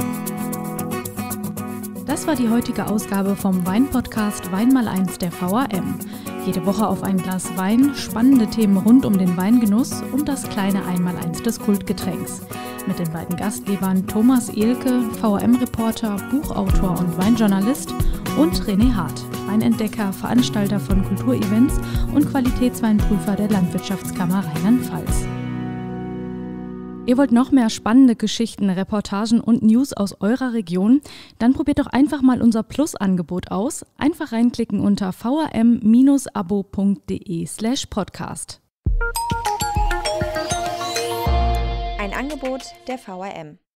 Das war die heutige Ausgabe vom Wein-Podcast Wein mal eins der V R M. Jede Woche auf ein Glas Wein, spannende Themen rund um den Weingenuss und das kleine Einmaleins des Kultgetränks. Mit den beiden Gastgebern Thomas Ehlke, V R M-Reporter, Buchautor und Weinjournalist, und René Hart, Weinentdecker, Veranstalter von Kulturevents und Qualitätsweinprüfer der Landwirtschaftskammer Rheinland-Pfalz. Ihr wollt noch mehr spannende Geschichten, Reportagen und News aus eurer Region? Dann probiert doch einfach mal unser Plus-Angebot aus. Einfach reinklicken unter v r m Bindestrich abo punkt d e slash podcast. Ein Angebot der V R M.